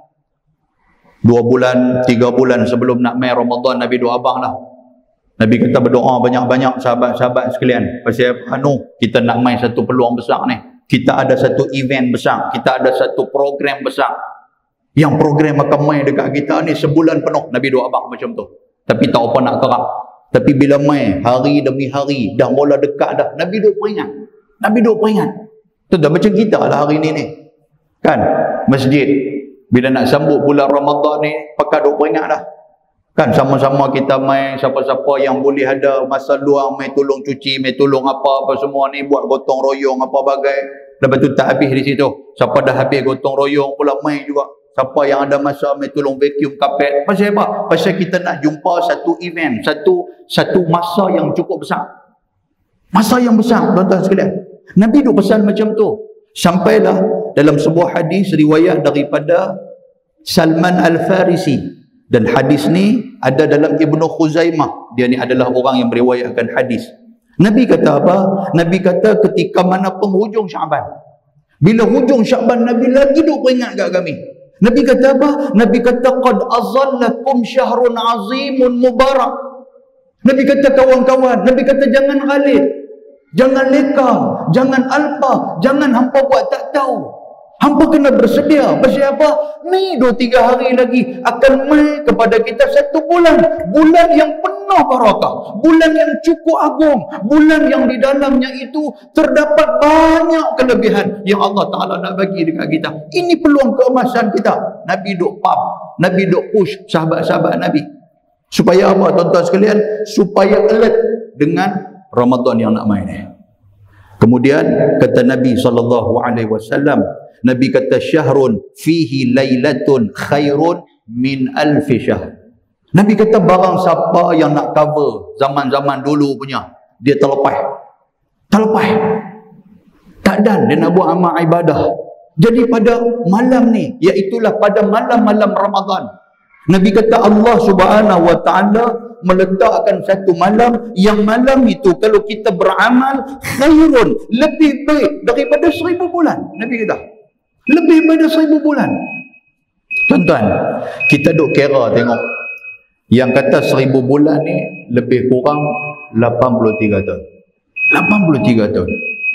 Dua bulan, tiga bulan sebelum nak mai Ramadan, Nabi doa abang dah. Nabi kata berdoa banyak-banyak sahabat-sahabat sekalian. Pasal anu, kita nak main satu peluang besar ni. Kita ada satu event besar, kita ada satu program besar. Yang program akan main dekat kita ni sebulan penuh. Nabi doa abang macam tu. Tapi tak apa nak kerap. Tapi bila main hari demi hari, dah mula dekat dah, Nabi duk peringat. Nabi duk peringat. Tu dah macam kita lah hari ni ni. Kan? Masjid. Bila nak sambut bulan Ramadan ni, pakai duk peringat dah. Kan sama-sama kita main, siapa-siapa yang boleh ada masa luang, main tolong cuci, main tolong apa-apa semua ni, buat gotong royong apa bagai. Lepas tu tak habis di situ. Siapa dah habis gotong royong pula main juga. Siapa yang ada masa main tolong vacuum kapet. Pasal apa? Pasal kita nak jumpa satu event, satu satu masa yang cukup besar. Masa yang besar, tuan-tuan sekalian. Nabi duk pesan macam tu. Sampailah dalam sebuah hadis riwayat daripada Salman Al-Farisi. Dan hadis ni ada dalam Ibnu Khuzaimah. Dia ni adalah orang yang meriwayatkan hadis. Nabi kata apa? Nabi kata ketika mana penghujung Syaban. Bila hujung Syaban, Nabi lagi duk peringat kat kami. Nabi kata apa? Nabi kata qad azallakum syahrun azimun mubarak. Nabi kata kawan-kawan, Nabi kata jangan ghalid, jangan leka, jangan alpa, jangan hampa buat tak tahu. Hampa kena bersedia. Pasal apa? Ni dua tiga hari lagi akan mai kepada kita satu bulan. Bulan yang penuh barakah. Bulan yang cukup agung. Bulan yang di dalamnya itu terdapat banyak kelebihan yang Allah Ta'ala nak bagi dekat kita. Ini peluang keemasan kita. Nabi duk pump. Nabi duk push sahabat-sahabat Nabi. Supaya apa tuan-tuan sekalian? Supaya alert dengan Ramadan yang nak main ni. Kemudian kata Nabi sallallahu alaihi wasallam, Nabi kata syahrun fihi lailatun khairun min alfi syahr. Nabi kata barang siapa yang nak cover zaman-zaman dulu punya, dia terlepas. Terlepas. Tak dan dia nak buat amal ibadah. Jadi pada malam ni, iaitulah pada malam-malam Ramadan, Nabi kata Allah Subhanahu wa taala meletakkan satu malam yang malam itu kalau kita beramal khairun, lebih baik daripada seribu bulan. Nabi kata lebih daripada seribu bulan. Tuan-tuan, kita duk kira tengok yang kata seribu bulan ni lebih kurang lapan puluh tiga tahun. lapan puluh tiga tahun.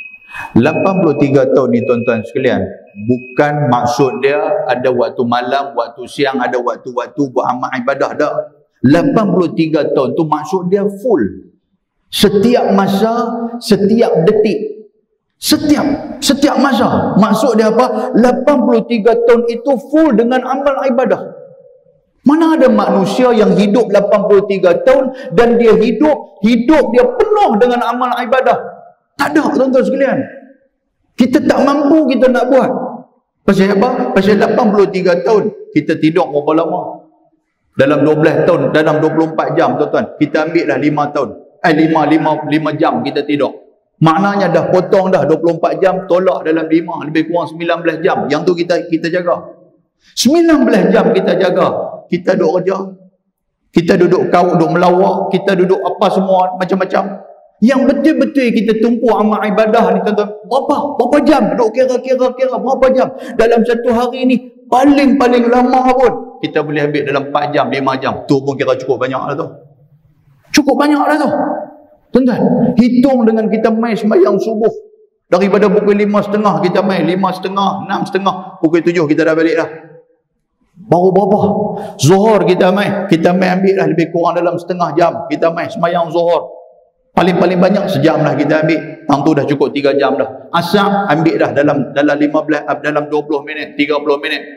lapan puluh tiga tahun ni tuan-tuan sekalian, bukan maksud dia ada waktu malam, waktu siang, ada waktu-waktu buat amal ibadah dah. lapan puluh tiga tahun tu maksud dia full. Setiap masa, setiap detik, setiap setiap masa. Maksud dia apa? lapan puluh tiga tahun itu full dengan amal ibadah. Mana ada manusia yang hidup lapan puluh tiga tahun dan dia hidup hidup dia penuh dengan amal ibadah? Tak ada tuan-tuan sekalian. Kita tak mampu kita nak buat. Pasal apa? Pasal lapan puluh tiga tahun kita tidur berapa lama? Dalam dua belas tahun, dalam dua puluh empat jam tuan-tuan, kita ambil dah lima tahun. Eh lima, lima, lima jam kita tidur. Maknanya dah potong dah dua puluh empat jam, tolak dalam lima, lebih kurang sembilan belas jam. Yang tu kita kita jaga. sembilan belas jam kita jaga. Kita duduk kerja. Kita duduk kau, duduk melawak, kita duduk apa semua macam-macam. Yang betul-betul kita tumpu amal ibadah ni tuan-tuan, berapa? Berapa jam? Duduk kira-kira-kira berapa jam? Dalam satu hari ni paling-paling lama pun kita boleh ambil dalam empat jam, lima jam. Tu pun kira cukup banyak lah tu. Cukup banyak lah tu. Tuan-tuan, hitung dengan kita main sembahyang subuh. Daripada pukul lima setengah kita main, lima setengah, enam setengah, pukul tujuh kita dah balik dah. Baru berapa? Zuhur kita main. Kita main ambil dah lebih kurang dalam setengah jam. Kita main sembahyang zuhur. Paling-paling banyak sejam lah kita ambil. Tang tu dah cukup tiga jam dah. Asar ambil dah dalam dalam lima belas, dalam dua puluh minit, tiga puluh minit.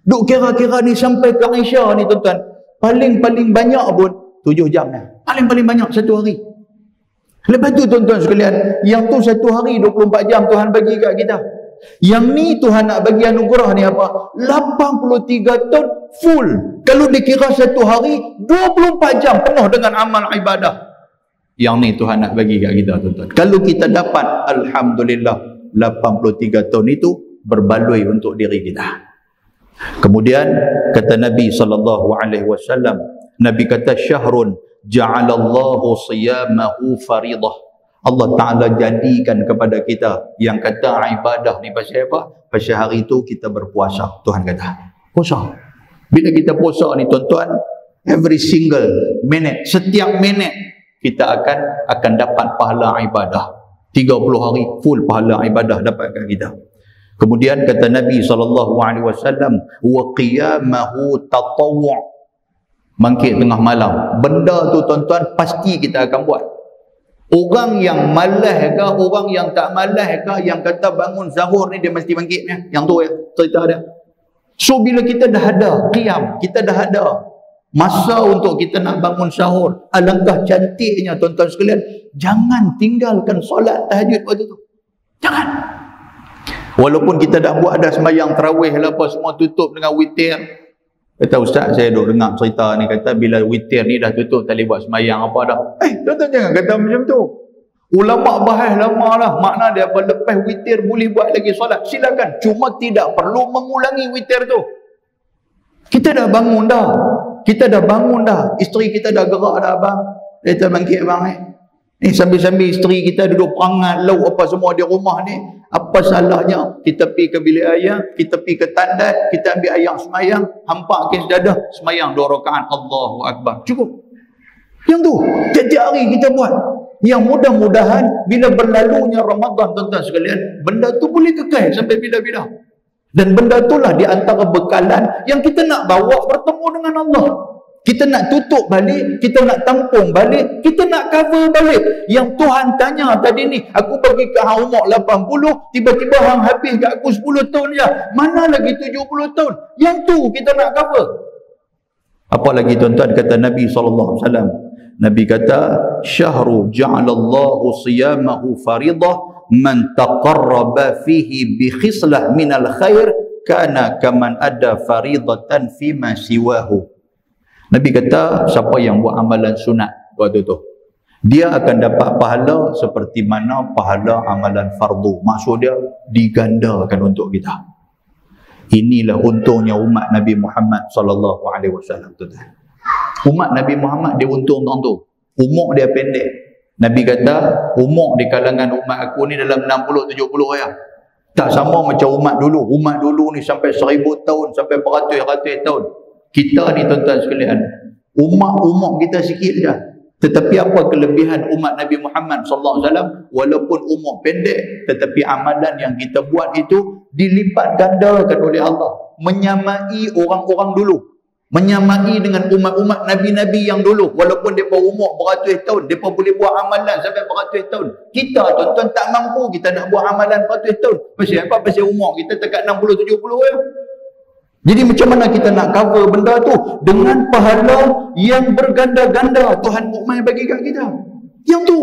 Duk kira-kira ni sampai ke Isya ni tuan-tuan. Paling-paling banyak pun tujuh jam dah. Paling-paling banyak satu hari. Lepas tu tuan-tuan sekalian, yang tu satu hari dua puluh empat jam Tuhan bagi kat kita. Yang ni Tuhan nak bagi anugerah ni apa? lapan puluh tiga tahun full. Kalau dikira satu hari dua puluh empat jam penuh dengan amal ibadah. Yang ni Tuhan nak bagi kat kita tuan-tuan. Kalau kita dapat, alhamdulillah, lapan puluh tiga tahun itu berbaloi untuk diri kita. Kemudian kata Nabi sallallahu alaihi wasallam, Nabi kata syahrun ja'alallahu siyamahu faridah. Allah Ta'ala jadikan kepada kita yang kata ibadah ni pasal apa? Pasal hari itu kita berpuasa. Tuhan kata puasa. Bila kita puasa ni tuan-tuan, every single minute, setiap minit kita akan akan dapat pahala ibadah. tiga puluh hari full pahala ibadah dapatkan kita. Kemudian kata Nabi sallallahu alaihi wasallam, wa qiyamahu tatawwu'. Bangkit tengah malam. Benda tu tuan-tuan pasti kita akan buat. Orang yang malas ke, orang yang tak malas ke, yang kata bangun sahur ni dia mesti bangkit ni. Yang tu ya cerita dia. So bila kita dah ada qiyam, kita dah ada masa untuk kita nak bangun sahur, alangkah cantiknya tuan-tuan sekalian, jangan tinggalkan solat tahajud waktu tu. Jangan. Walaupun kita dah buat dah sembahyang tarawih lah apa semua, tutup dengan witir. Kata ustaz, saya duk dengar cerita ni, kata bila witir ni dah tutup tak boleh buat sembahyang apa dah. Eh, tuan-tuan jangan kata macam tu. Ulama bahas lama lah, makna dia apa, lepas witir boleh buat lagi solat, silakan. Cuma tidak perlu mengulangi witir tu. Kita dah bangun dah. Kita dah bangun dah. Isteri kita dah gerak dah abang. Dia kata bangkit abang eh. Ni sambil-sambil isteri kita duduk perangat lauk apa semua di rumah ni. Apa salahnya kita pergi ke bilik ayam, kita pergi ke tandas, kita ambil ayam semayang, hampak ke sedadah, semayang dua rakaat, Allahu Akbar. Cukup. Yang tu, tiap-tiap hari kita buat. Yang mudah-mudahan bila berlalunya Ramadan tuan-tuan sekalian, benda tu boleh kekal sampai bila-bila. Dan benda itulah di antara bekalan yang kita nak bawa bertemu dengan Allah. Kita nak tutup balik, kita nak tampung balik, kita nak cover balik. Yang Tuhan tanya tadi ni, aku bagi ke hang umur lapan puluh, tiba-tiba hang habis kat aku sepuluh tahun je. Mana lagi tujuh puluh tahun? Yang tu kita nak cover. Apa lagi tuan-tuan kata Nabi sallallahu alaihi wasallam? Nabi kata, syahru ja'alallahu siyamahu faridah man taqarraba fihi bi khislah minal khair kana kaman ada faridatan fima siwahu. Nabi kata, siapa yang buat amalan sunat waktu tu, dia akan dapat pahala seperti mana pahala amalan fardu. Maksud dia, digandakan untuk kita. Inilah untungnya umat Nabi Muhammad sallallahu alaihi wasallam. Umat Nabi Muhammad dia untung tu. Umur dia pendek. Nabi kata, umur di kalangan umat aku ni dalam enam puluh tujuh puluh ya. Tak sama macam umat dulu. Umat dulu ni sampai seribu tahun, sampai beratus-ratus tahun. Kita ni tuan-tuan sekalian, umat-umat kita sikit je. Tetapi apa kelebihan umat Nabi Muhammad sallallahu alaihi wasallam? Walaupun umur pendek, tetapi amalan yang kita buat itu dilipat gandakan oleh Allah. Menyamai orang-orang dulu. Menyamai dengan umat-umat Nabi-Nabi yang dulu. Walaupun mereka umur beratus tahun, mereka boleh buat amalan sampai beratus tahun. Kita tuan-tuan tak mampu kita nak buat amalan beratus tahun. Pasal apa? Pasal umur kita dekat enam puluh tujuh puluh ya. Jadi macam mana kita nak cover benda tu? Dengan pahala yang berganda-ganda Tuhan Mukmin bagi kat kita. Yang tu.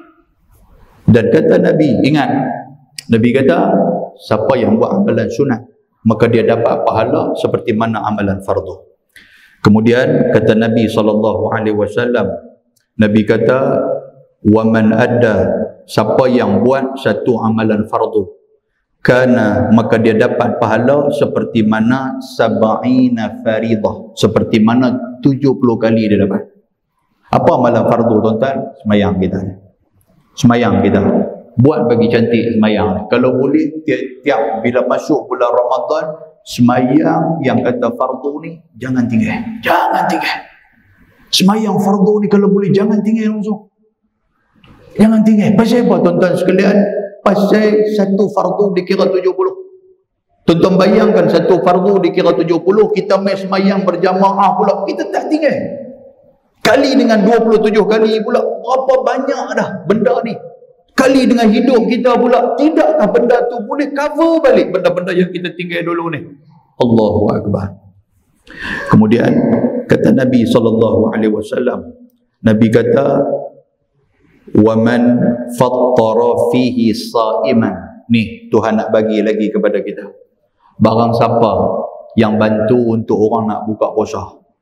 Dan kata Nabi, ingat, Nabi kata, siapa yang buat amalan sunat, maka dia dapat pahala seperti mana amalan fardu. Kemudian kata Nabi sallallahu alaihi wasallam, Nabi kata, wa man adda, siapa yang buat satu amalan fardu, kana, maka dia dapat pahala seperti mana sab'ina faridah, seperti mana tujuh puluh kali dia dapat. Apa amalan fardu tuan-tuan? Semayang kita. Semayang kita. Buat bagi cantik semayang. Kalau boleh tiap-tiap bila masuk bulan Ramadan, semayang yang kata fardu ni jangan tinggal. Jangan tinggal. Semayang fardu ni kalau boleh jangan tinggal langsung. Jangan tinggal. Pasal apa tuan-tuan sekalian? Pasal satu fardu dikira tujuh puluh. Tuan-tuan bayangkan satu fardu dikira tujuh puluh, kita main semayang berjamaah pula, kita tak tinggal. Kali dengan dua puluh tujuh kali pula, berapa banyak dah benda ni. Kali dengan hidup kita pula, tidakkah benda tu boleh cover balik benda-benda yang kita tinggal dulu ni? Allahu Akbar. Kemudian kata Nabi sallallahu alaihi wasallam, Nabi kata, wa man fattara fihi sa'iman. Ni Tuhan nak bagi lagi kepada kita. Barang siapa yang bantu untuk orang nak buka puasa,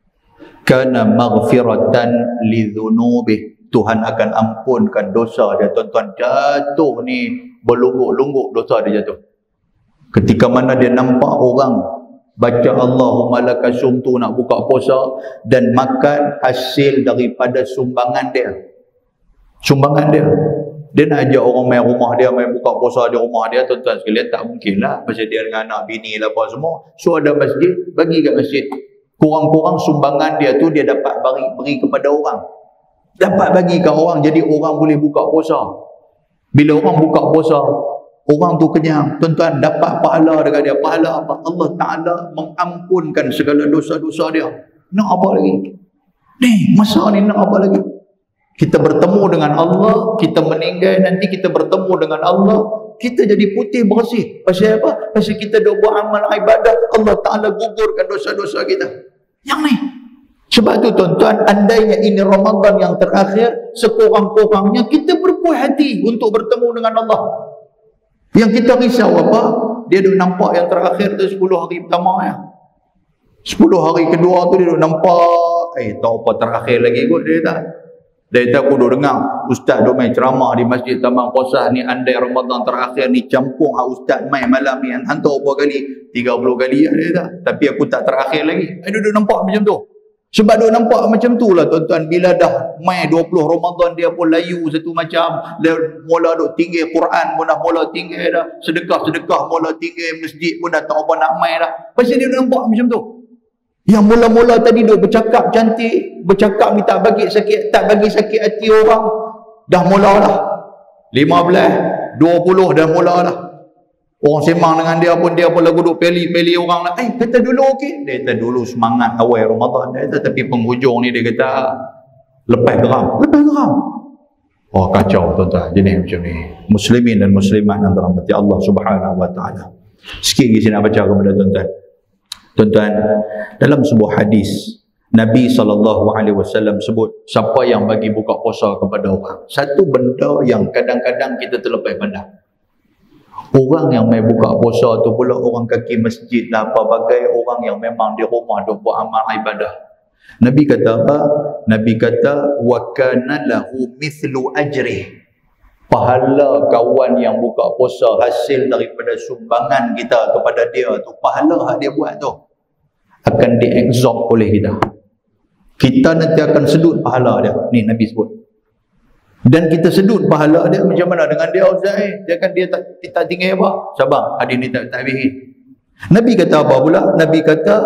kana maghfiratan lidhunubih, Tuhan akan ampunkan dosa dia. Tuan-tuan, jatuh ni berlungguk-lungguk dosa dia jatuh. Ketika mana dia nampak orang baca Allahumma lakasum tu nak buka puasa dan makan hasil daripada sumbangan dia. Sumbangan dia. Dia nak ajak orang main rumah dia, main buka puasa di rumah dia, tuan-tuan sekalian, tak mungkin lah. Pasal dia dengan anak bini lah apa semua. So ada masjid, bagi kat masjid. Kurang-kurang sumbangan dia tu dia dapat beri, beri kepada orang. Dapat bagi kat orang, jadi orang boleh buka puasa. Bila orang buka puasa, orang tu kenyang, tuan-tuan, dapat pahala dekat dia. Pahala apa? Allah Ta'ala mengampunkan segala dosa-dosa dia. Nak apa lagi? Ni, masa ni nak apa lagi? Kita bertemu dengan Allah, kita meninggal, nanti kita bertemu dengan Allah, kita jadi putih bersih. Pasal apa? Pasal kita dah buat amal ibadah, Allah Ta'ala gugurkan dosa-dosa kita. Yang ni. Sebab tu tuan-tuan, andainya ini Ramadan yang terakhir, sekurang-kurangnya kita berpuas hati untuk bertemu dengan Allah. Yang kita risau apa? Dia duk nampak yang terakhir tu sepuluh hari pertama ya. sepuluh hari kedua tu dia duk nampak, eh tak apa terakhir lagi kot dia tak. Dari tak aku duk dengar ustaz duk main ceramah di Masjid Taman Qasas ni, andai Ramadan terakhir ni campur ha ustaz main malam ni hantar berapa kali? tiga puluh kali dia tak. Tapi aku tak terakhir lagi. Eh duk nampak macam tu. Sebab duk nampak macam tu lah tuan-tuan, bila dah mai dua puluh Ramadan dia pun layu satu macam, dia mula duk tinggi Quran pun dah mula tinggi dah, sedekah-sedekah mula tinggi, masjid pun dah tak apa nak mai dah. Pasal dia nampak macam tu. Yang mula-mula tadi duk bercakap cantik, bercakap ni tak bagi sakit, tak bagi sakit hati orang, dah mula dah. lima belas, dua puluh dah mula dah. Orang semang dengan dia pun, dia pun lagu duk peli-peli orang lah. Eh, kata dulu okey. Dia kata dulu semangat awal Ramadan. Dia kata, tapi penghujung ni dia kata, lepas geram. Lepas geram. Oh, kacau tuan-tuan. Jenis macam ni. Muslimin dan muslimat yang dirahmati Allah subhanahu wa ta'ala. Sikit lagi saya nak baca kepada tuan-tuan. Tuan-tuan, dalam sebuah hadis, Nabi sallallahu alaihi wasallam sebut, siapa yang bagi buka puasa kepada orang, satu benda yang kadang-kadang kita terlepas pandang. Orang yang main buka puasa tu pula orang kaki masjid lah apa bagai, orang yang memang di rumah dia buat amal ibadah. Nabi kata apa? Nabi kata wa kana lahu mithlu ajrih. Pahala kawan yang buka puasa hasil daripada sumbangan kita kepada dia tu, pahala hak dia buat tu akan diabsorb oleh kita. Kita nanti akan sedut pahala dia. Ni Nabi sebut. Dan kita sedut pahala dia macam mana dengan dia Ustaz? Dia kan dia tak, tak tinggal apa? Sabar, hadis ni tak tak habis. Nabi kata apa pula? Nabi kata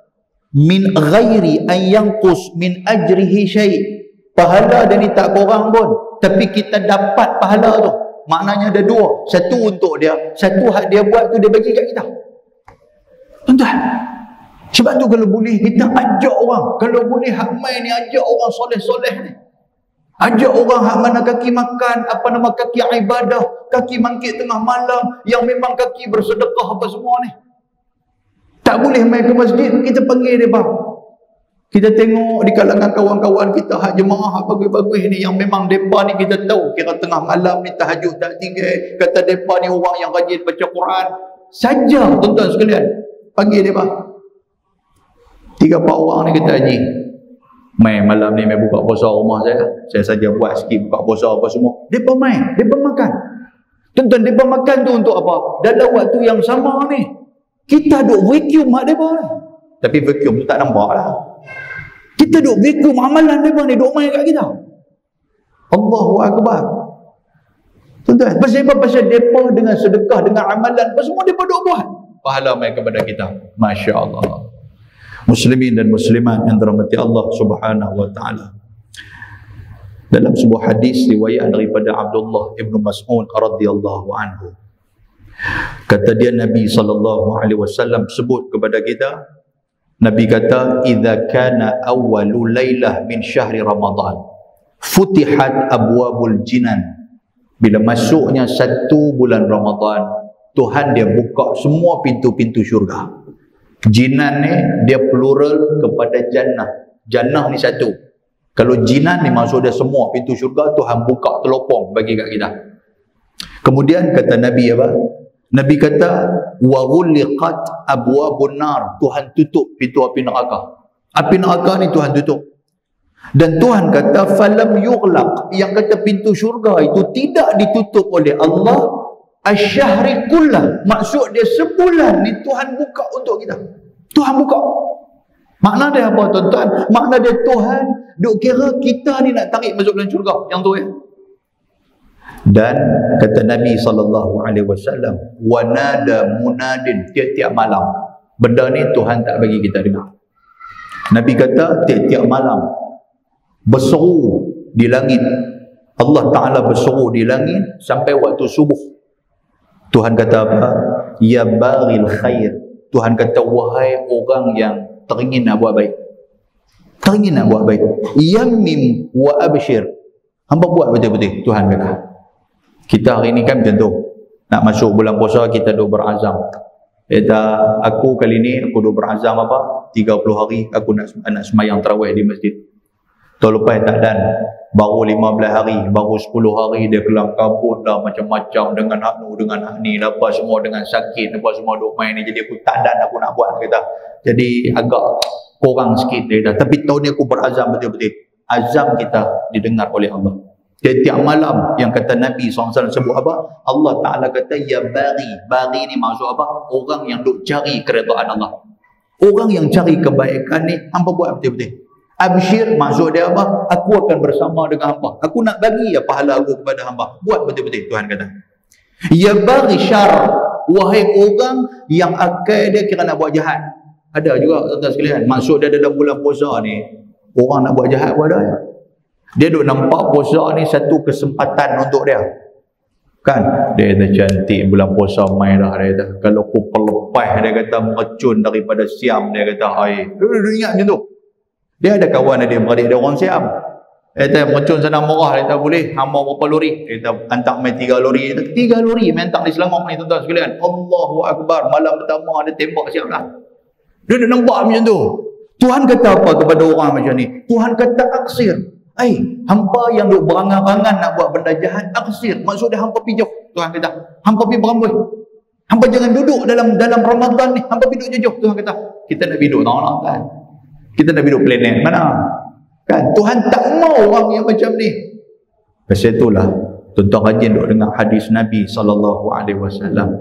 min ghairi an yanqus min ajrihi syai'. Pahala dia ni tak kurang pun, tapi kita dapat pahala tu. Maknanya ada dua. Satu untuk dia, satu hak dia buat tu dia bagi kat kita. Tuan-tuan, sebab tu kalau boleh kita ajak orang, kalau boleh hak mai ni ajak orang soleh-soleh ni. Ajak orang hak mana kaki makan, apa nama kaki ibadah, kaki mangkit tengah malam, yang memang kaki bersedekah apa semua ni. Tak boleh main ke masjid, kita panggil dia bang. Kita tengok di kalangan kawan-kawan kita hak jemaah hak bagus-bagus ni, yang memang depa ni kita tahu kira tengah malam ni tahajud tak tinggal, kata depa ni orang yang rajin baca Quran. Saja tuan-tuan sekalian, panggil dia bang. Tiga empat orang ni kata haji, main malam ni main buka puasa rumah saya. Saya saja buat sikit buka puasa apa semua. Depa main, depa makan. Tuan-tuan, depa makan tu untuk apa? Dalam waktu yang sama ni kita duk vacuum mak depa ni. Tapi vacuum tu tak nampak lah. Kita duk vacuum amalan depa ni, duk main kat kita. Allahu Akbar. Tuan-tuan, pasal apa? Pasal depa dengan sedekah, dengan amalan apa semua depa duk buat, pahala main kepada kita. Masya Allah. Muslimin dan muslimat yang dirahmati Allah subhanahu wa ta'ala. Dalam sebuah hadis riwayat daripada Abdullah ibn Mas'ud radhiyallahu anhu, kata dia Nabi sallallahu alaihi wasallam sebut kepada kita, Nabi kata, idza kana awwalu lailah min syahri Ramadan futihat abwabul jinan. Bila masuknya satu bulan Ramadan, Tuhan dia buka semua pintu-pintu syurga. Jinan ni dia plural kepada jannah. Jannah ni satu. Kalau jinan ni maksud dia semua pintu syurga, Tuhan buka telopong bagi kat kita. Kemudian kata Nabi apa? Nabi kata wa ghuliqat abwabun nar, Tuhan tutup pintu api neraka. Api neraka ni Tuhan tutup. Dan Tuhan kata falam yughlaq, yang kata pintu syurga itu tidak ditutup oleh Allah asyhari kullah, maksud dia sebulan ni Tuhan buka untuk kita. Tuhan buka. Makna dia apa tuan-tuan? Makna dia Tuhan duk kira kita ni nak tarik masuk dalam syurga. Yang tu ya. Dan kata Nabi sallallahu alaihi wasallam, wa nada munadin, tiap-tiap malam. Benda ni Tuhan tak bagi kita dengar. Nabi kata tiap-tiap malam berseru di langit. Allah Ta'ala berseru di langit sampai waktu subuh. Tuhan kata apa? Ya baghil khair. Tuhan kata wahai orang yang teringin nak buat baik. Teringin nak buat baik. Yammim wa abshir. Hamba buat betul-betul. Tuhan kata. Kita hari ni kan macam tu. Nak masuk bulan puasa kita duk berazam. Kata aku kali ni aku duk berazam apa? tiga puluh hari aku nak nak sembahyang tarawih di masjid. Tahun lepas tak dan, baru lima belas hari, baru sepuluh hari dia kelam kabut dah macam-macam dengan hak nu, dengan hak ni, apa semua dengan sakit, apa semua duk main ni, jadi aku tak dan aku nak buat kita. Jadi agak kurang sikit dia dah. Tapi tahun ni aku berazam betul-betul. Azam kita didengar oleh Allah. Setiap malam yang kata Nabi sallallahu alaihi wasallam sebut apa? Allah Ta'ala kata ya bari. Bari ni maksud apa? Orang yang duk cari keredaan Allah. Orang yang cari kebaikan ni, hamba buat betul-betul. Absyir maksud dia apa? Aku akan bersama dengan hamba. Aku nak bagi ya pahala aku kepada hamba. Buat betul-betul Tuhan kata. Ya bagi syar, wahai orang yang akal dia kira nak buat jahat. Ada juga tuan-tuan sekalian. Maksud dia dalam bulan puasa ni, orang nak buat jahat pun ada ya. Dia duk nampak puasa ni satu kesempatan untuk dia. Kan? Dia kata cantik bulan puasa main dah. Dia kata kalau aku perlepas, dia kata meracun daripada Siam. Dia kata hai. Dia, dia, dia ingat macam tu. Dia ada kawan dia beradik dia orang Siam. Dia kata meracun sana murah. Dia kata boleh hamba berapa lori. Dia kata hantar main tiga lori. Dia kata tiga lori main hantar di Selangor ni tuan-tuan sekalian. Allahu Akbar. Malam pertama dia tembak Siam lah. Dia dah nampak macam tu. Tuhan kata apa kepada orang macam ni? Tuhan kata aksir. Eh, hampa yang duk berangan-angan nak buat benda jahat, aksir. Maksud dia hampa pergi jauh. Tuhan kata, hampa pergi berambut. Hampa jangan duduk dalam dalam Ramadan ni. Hampa pergi duduk jauh. Tuhan kata, kita nak duduk orang kan. Kita nak duduk planet mana? Kan? Tuhan tak mau orang yang macam ni. Pasal itulah, tuan-tuan rajin duk dengar hadis Nabi sallallahu alaihi wasallam.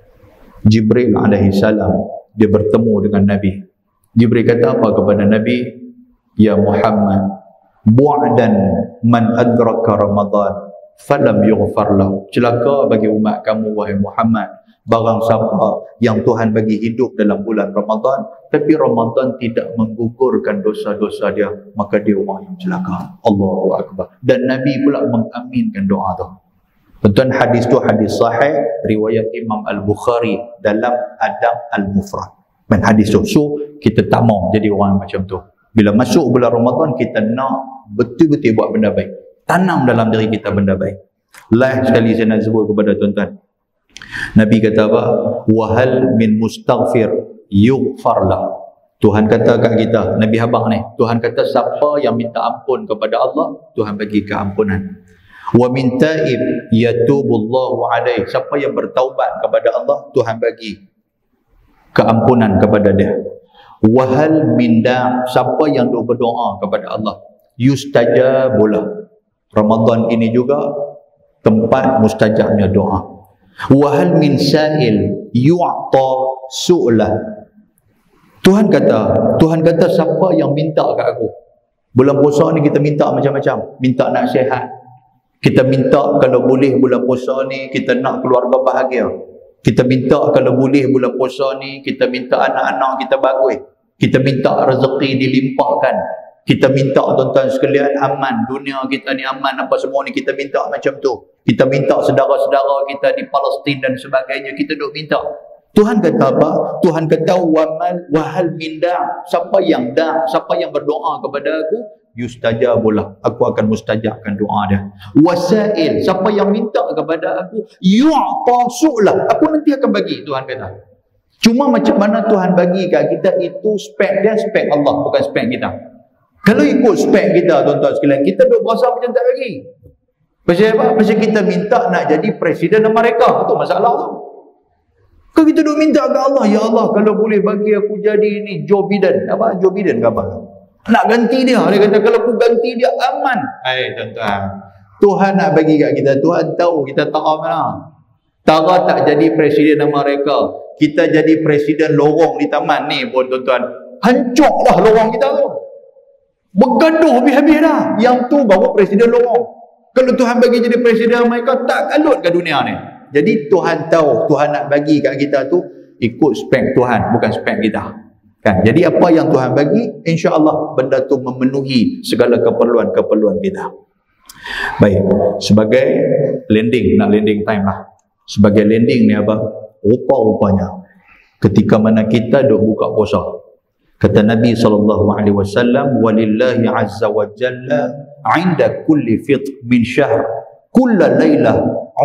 Jibril alaihi salam, dia bertemu dengan Nabi. Jibril kata apa kepada Nabi? Ya Muhammad, bu'dan man adraka Ramadan falam yughfar lahu. Celaka bagi umat kamu wahai Muhammad, barang siapa yang Tuhan bagi hidup dalam bulan Ramadan tapi Ramadan tidak menggugurkan dosa-dosa dia, maka dia orang yang celaka. Allahu Akbar. Dan Nabi pula mengaminkan doa tu. Tuan-tuan, hadis tu hadis sahih riwayat Imam Al-Bukhari dalam Adab Al-Mufrad. Dan hadis tu, so kita tak mau jadi orang macam tu. Bila masuk bulan Ramadan, kita nak betul-betul buat benda baik. Tanam dalam diri kita benda baik. Last sekali saya nak sebut kepada tuan-tuan. Nabi kata apa? Wahal min mustaghfir yughfarlah. Tuhan kata kat kita, Nabi habaq ni, Tuhan kata siapa yang minta ampun kepada Allah, Tuhan bagi keampunan. Wa min taib yatubullahu alaih. Siapa yang bertaubat kepada Allah, Tuhan bagi keampunan kepada dia. Wahal min da', siapa yang duk berdoa kepada Allah, yustajabulah. Ramadan ini juga tempat mustajabnya doa. Wahal min sa'il yu'ta su'lah. Tuhan kata, Tuhan kata siapa yang minta kat aku. Bulan puasa ni kita minta macam-macam. Minta nak sihat. Kita minta kalau boleh bulan puasa ni kita nak keluarga bahagia. Kita minta kalau boleh bulan puasa ni kita minta anak-anak kita bagus. Kita minta rezeki dilimpahkan. Kita minta tuan-tuan sekalian aman. Dunia kita ni aman, apa semua ni kita minta macam tu. Kita minta saudara-saudara kita di Palestin dan sebagainya, kita duk minta. Tuhan kata apa? Tuhan kata wamal wahal min da'. Siapa yang da', siapa yang berdoa kepada aku, yustajabulah. Aku akan mustajabkan doa dia. Wasail, siapa yang minta kepada aku, yu'ta su'lah. Aku nanti akan bagi, Tuhan kata. Cuma macam mana Tuhan bagi kat kita itu spek dia, spek Allah, bukan spek kita. Kalau ikut spek kita tuan-tuan sekalian, kita duk berasa macam tak bagi. Pasal apa? Pasal kita minta nak jadi presiden Amerika. Itu masalah tu. Kalau kita duk minta ke Allah, ya Allah kalau boleh bagi aku jadi ni Joe Biden. Apa? Joe Biden ke apa? Nak ganti dia. Dia kata kalau aku ganti dia aman. Hai tuan-tuan. Tuhan nak bagi kat kita. Tuhan tahu kita tak aman. Tara tak jadi presiden Amerika. Kita jadi presiden lorong di taman ni pun tuan-tuan. Hancurlah lorong kita tu. Bergaduh habis-habis dah. Yang tu baru presiden lorong. Kalau Tuhan bagi jadi presiden Amerika, tak kalut ke dunia ni. Jadi Tuhan tahu, Tuhan nak bagi kat kita tu ikut spek Tuhan, bukan spek kita. Kan? Jadi apa yang Tuhan bagi, insya-Allah benda tu memenuhi segala keperluan-keperluan kita. Baik, sebagai landing, nak landing time lah. Sebagai landing ni apa? Rupa-rupanya ketika mana kita duk buka puasa. Kata Nabi sallallahu alaihi wasallam, walillahi azza wa jalla 'inda kulli fitr min syahr kulla lailah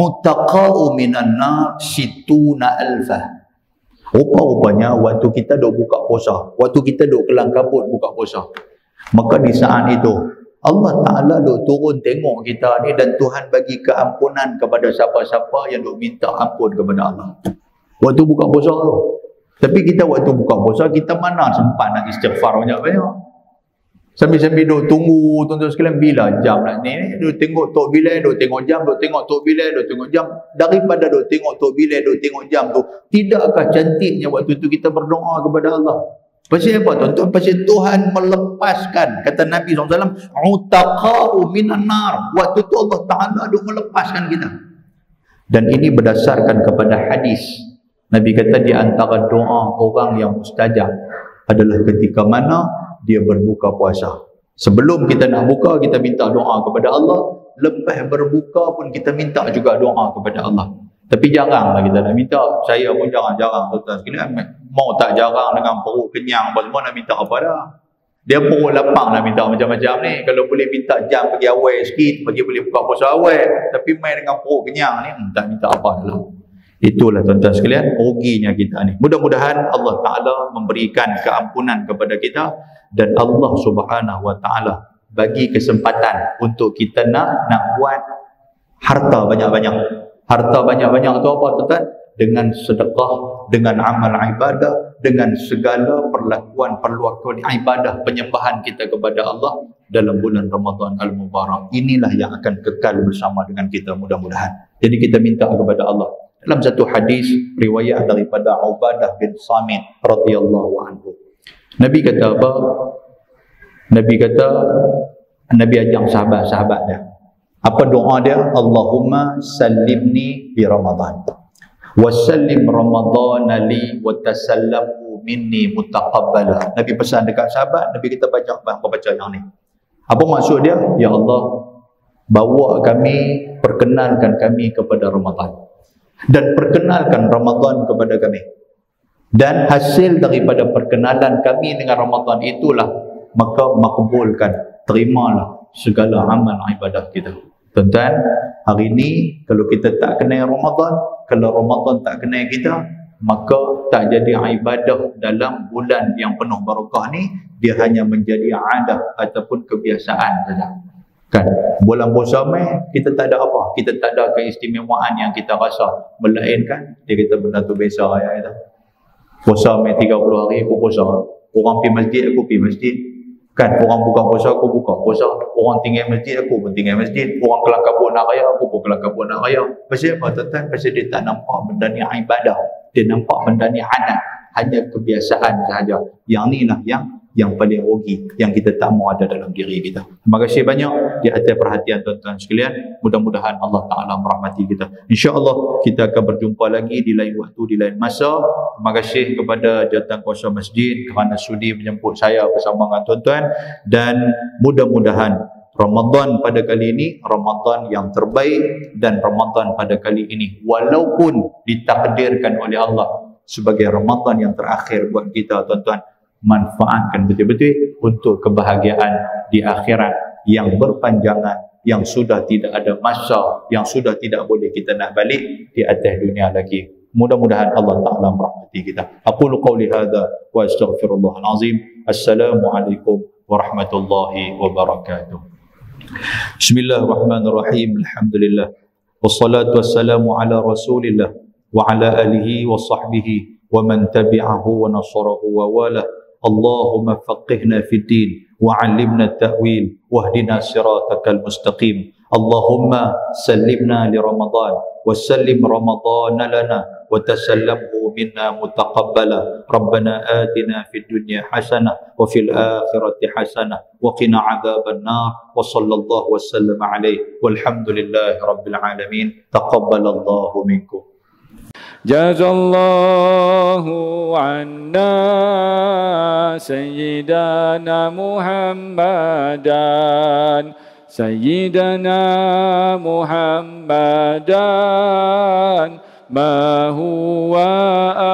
utaqa'u minan nar situna alfa. Rupa-rupanya waktu kita duk buka puasa, waktu kita duk kelang kabut buka puasa, maka di saat itu Allah Ta'ala duk turun tengok kita ni dan Tuhan bagi keampunan kepada siapa-siapa yang duk minta ampun kepada Allah. Waktu buka puasa tu. Tapi kita waktu buka puasa, kita mana sempat nak istighfar banyak-banyak. Sambil-sambil duk tunggu, tuan-tuan sekalian, bila jam nak ni, duk tengok Tok Bilal, duk tengok jam, duk tengok Tok Bilal, duk tengok jam. Daripada duk tengok Tok Bilal, duk tengok jam tu, tidakkah cantiknya waktu tu kita berdoa kepada Allah? Pasal apa tuan-tuan? Pasal Tuhan melepaskan, kata Nabi sallallahu alaihi wasallam, utaqa'u minan nar. Waktu tu Allah Ta'ala duk melepaskan kita. Dan ini berdasarkan kepada hadis. Nabi kata di antara doa orang yang mustajab adalah ketika mana dia berbuka puasa. Sebelum kita nak buka, kita minta doa kepada Allah. Lepas berbuka pun kita minta juga doa kepada Allah. Tapi jaranglah kita nak minta. Saya pun jarang-jarang tuan-tuan sekalian. Mau tak jarang dengan perut kenyang apa semua nak minta apa dah. Dia perut lapang nak minta macam-macam ni. Kalau boleh minta jam pergi awal sikit, bagi boleh buka puasa awal. Tapi main dengan perut kenyang ni, hmm, tak minta apa dah. Itulah tuan-tuan sekalian, ruginya kita ni. Mudah-mudahan Allah Ta'ala memberikan keampunan kepada kita dan Allah Subhanahu Wa Ta'ala bagi kesempatan untuk kita nak nak buat harta banyak-banyak. Harta banyak-banyak tu apa tuan-tuan? Dengan sedekah, dengan amal ibadah, dengan segala perlakuan-perlakuan ibadah penyembahan kita kepada Allah dalam bulan Ramadan Al-Mubarak. Inilah yang akan kekal bersama dengan kita mudah-mudahan. Jadi kita minta kepada Allah. Dalam satu hadis riwayat daripada Ubadah bin Samit radhiyallahu anhu. Nabi kata apa? Nabi kata, Nabi ajak sahabat-sahabatnya. Apa doa dia? Allahumma sallimni bi Ramadan. Wa sallim Ramadan li wa tasallamu minni mutaqabbala. Nabi pesan dekat sahabat, Nabi kita baca apa baca yang ni. Apa maksud dia? Ya Allah, bawa kami, perkenalkan kami kepada Ramadan. Dan perkenalkan Ramadan kepada kami. Dan hasil daripada perkenalan kami dengan Ramadan itulah, maka makbulkan, terimalah segala amal ibadah kita. Tuan-tuan, hari ini kalau kita tak kenal Ramadan, kalau Ramadan tak kenal kita, maka tak jadi ibadah dalam bulan yang penuh barakah ni, dia hanya menjadi adat ataupun kebiasaan saja. Kan? Bulan puasa mai kita tak ada apa, kita tak ada keistimewaan yang kita rasa, melainkan dia kata benda tu biasa ya itu. Puasa mai tiga puluh hari aku puasa. Orang pergi masjid aku pergi masjid. Kan orang buka puasa aku buka puasa. Orang tinggal masjid aku pun tinggal masjid. Orang kelang kabut nak raya aku pun kelang kabut nak raya. Pasal apa tuan-tuan? Pasal dia tak nampak benda ni ibadah. Dia nampak benda ni adat, hanya kebiasaan sahaja. Yang ni lah yang yang paling rugi, yang kita tak mau ada dalam diri kita. Terima kasih banyak di atas perhatian tuan-tuan sekalian. Mudah-mudahan Allah Ta'ala merahmati kita. InsyaAllah kita akan berjumpa lagi di lain waktu, di lain masa. Terima kasih kepada Jawatankuasa Masjid kerana sudi menjemput saya bersama dengan tuan-tuan. Dan mudah-mudahan Ramadan pada kali ini Ramadan yang terbaik, dan Ramadan pada kali ini walaupun ditakdirkan oleh Allah sebagai Ramadan yang terakhir buat kita tuan-tuan, manfaatkan betul-betul untuk kebahagiaan di akhirat yang berpanjangan, yang sudah tidak ada masa, yang sudah tidak boleh kita nak balik di atas dunia lagi. Mudah-mudahan Allah Ta'ala merahmati kita. Aqulu qawli hadha wa astaghfirullahal azim. Assalamualaikum warahmatullahi wabarakatuh. Bismillahirrahmanirrahim. Alhamdulillah. Wassalatu wassalamu ala Rasulillah wa ala alihi wa sahbihi wa man tabi'ahu wa nasarahu wa walah. Allahumma faqihna fid din wa 'allimna at-ta'wil wahdina siratakal mustaqim. Allahumma sallimna li Ramadan wa sallim Ramadan lana wa tasallamhu minna mutaqabbala. Rabbana atina fid dunya hasanah wa fil akhirati hasanah wa qina adzaban nar. Wa sallallahu wa sallam alaihi walhamdulillahi rabbil alamin. Taqabbalallahu minkum. Jazallahu anna sayyidana Muhammadan sayyidana Muhammadan ma huwa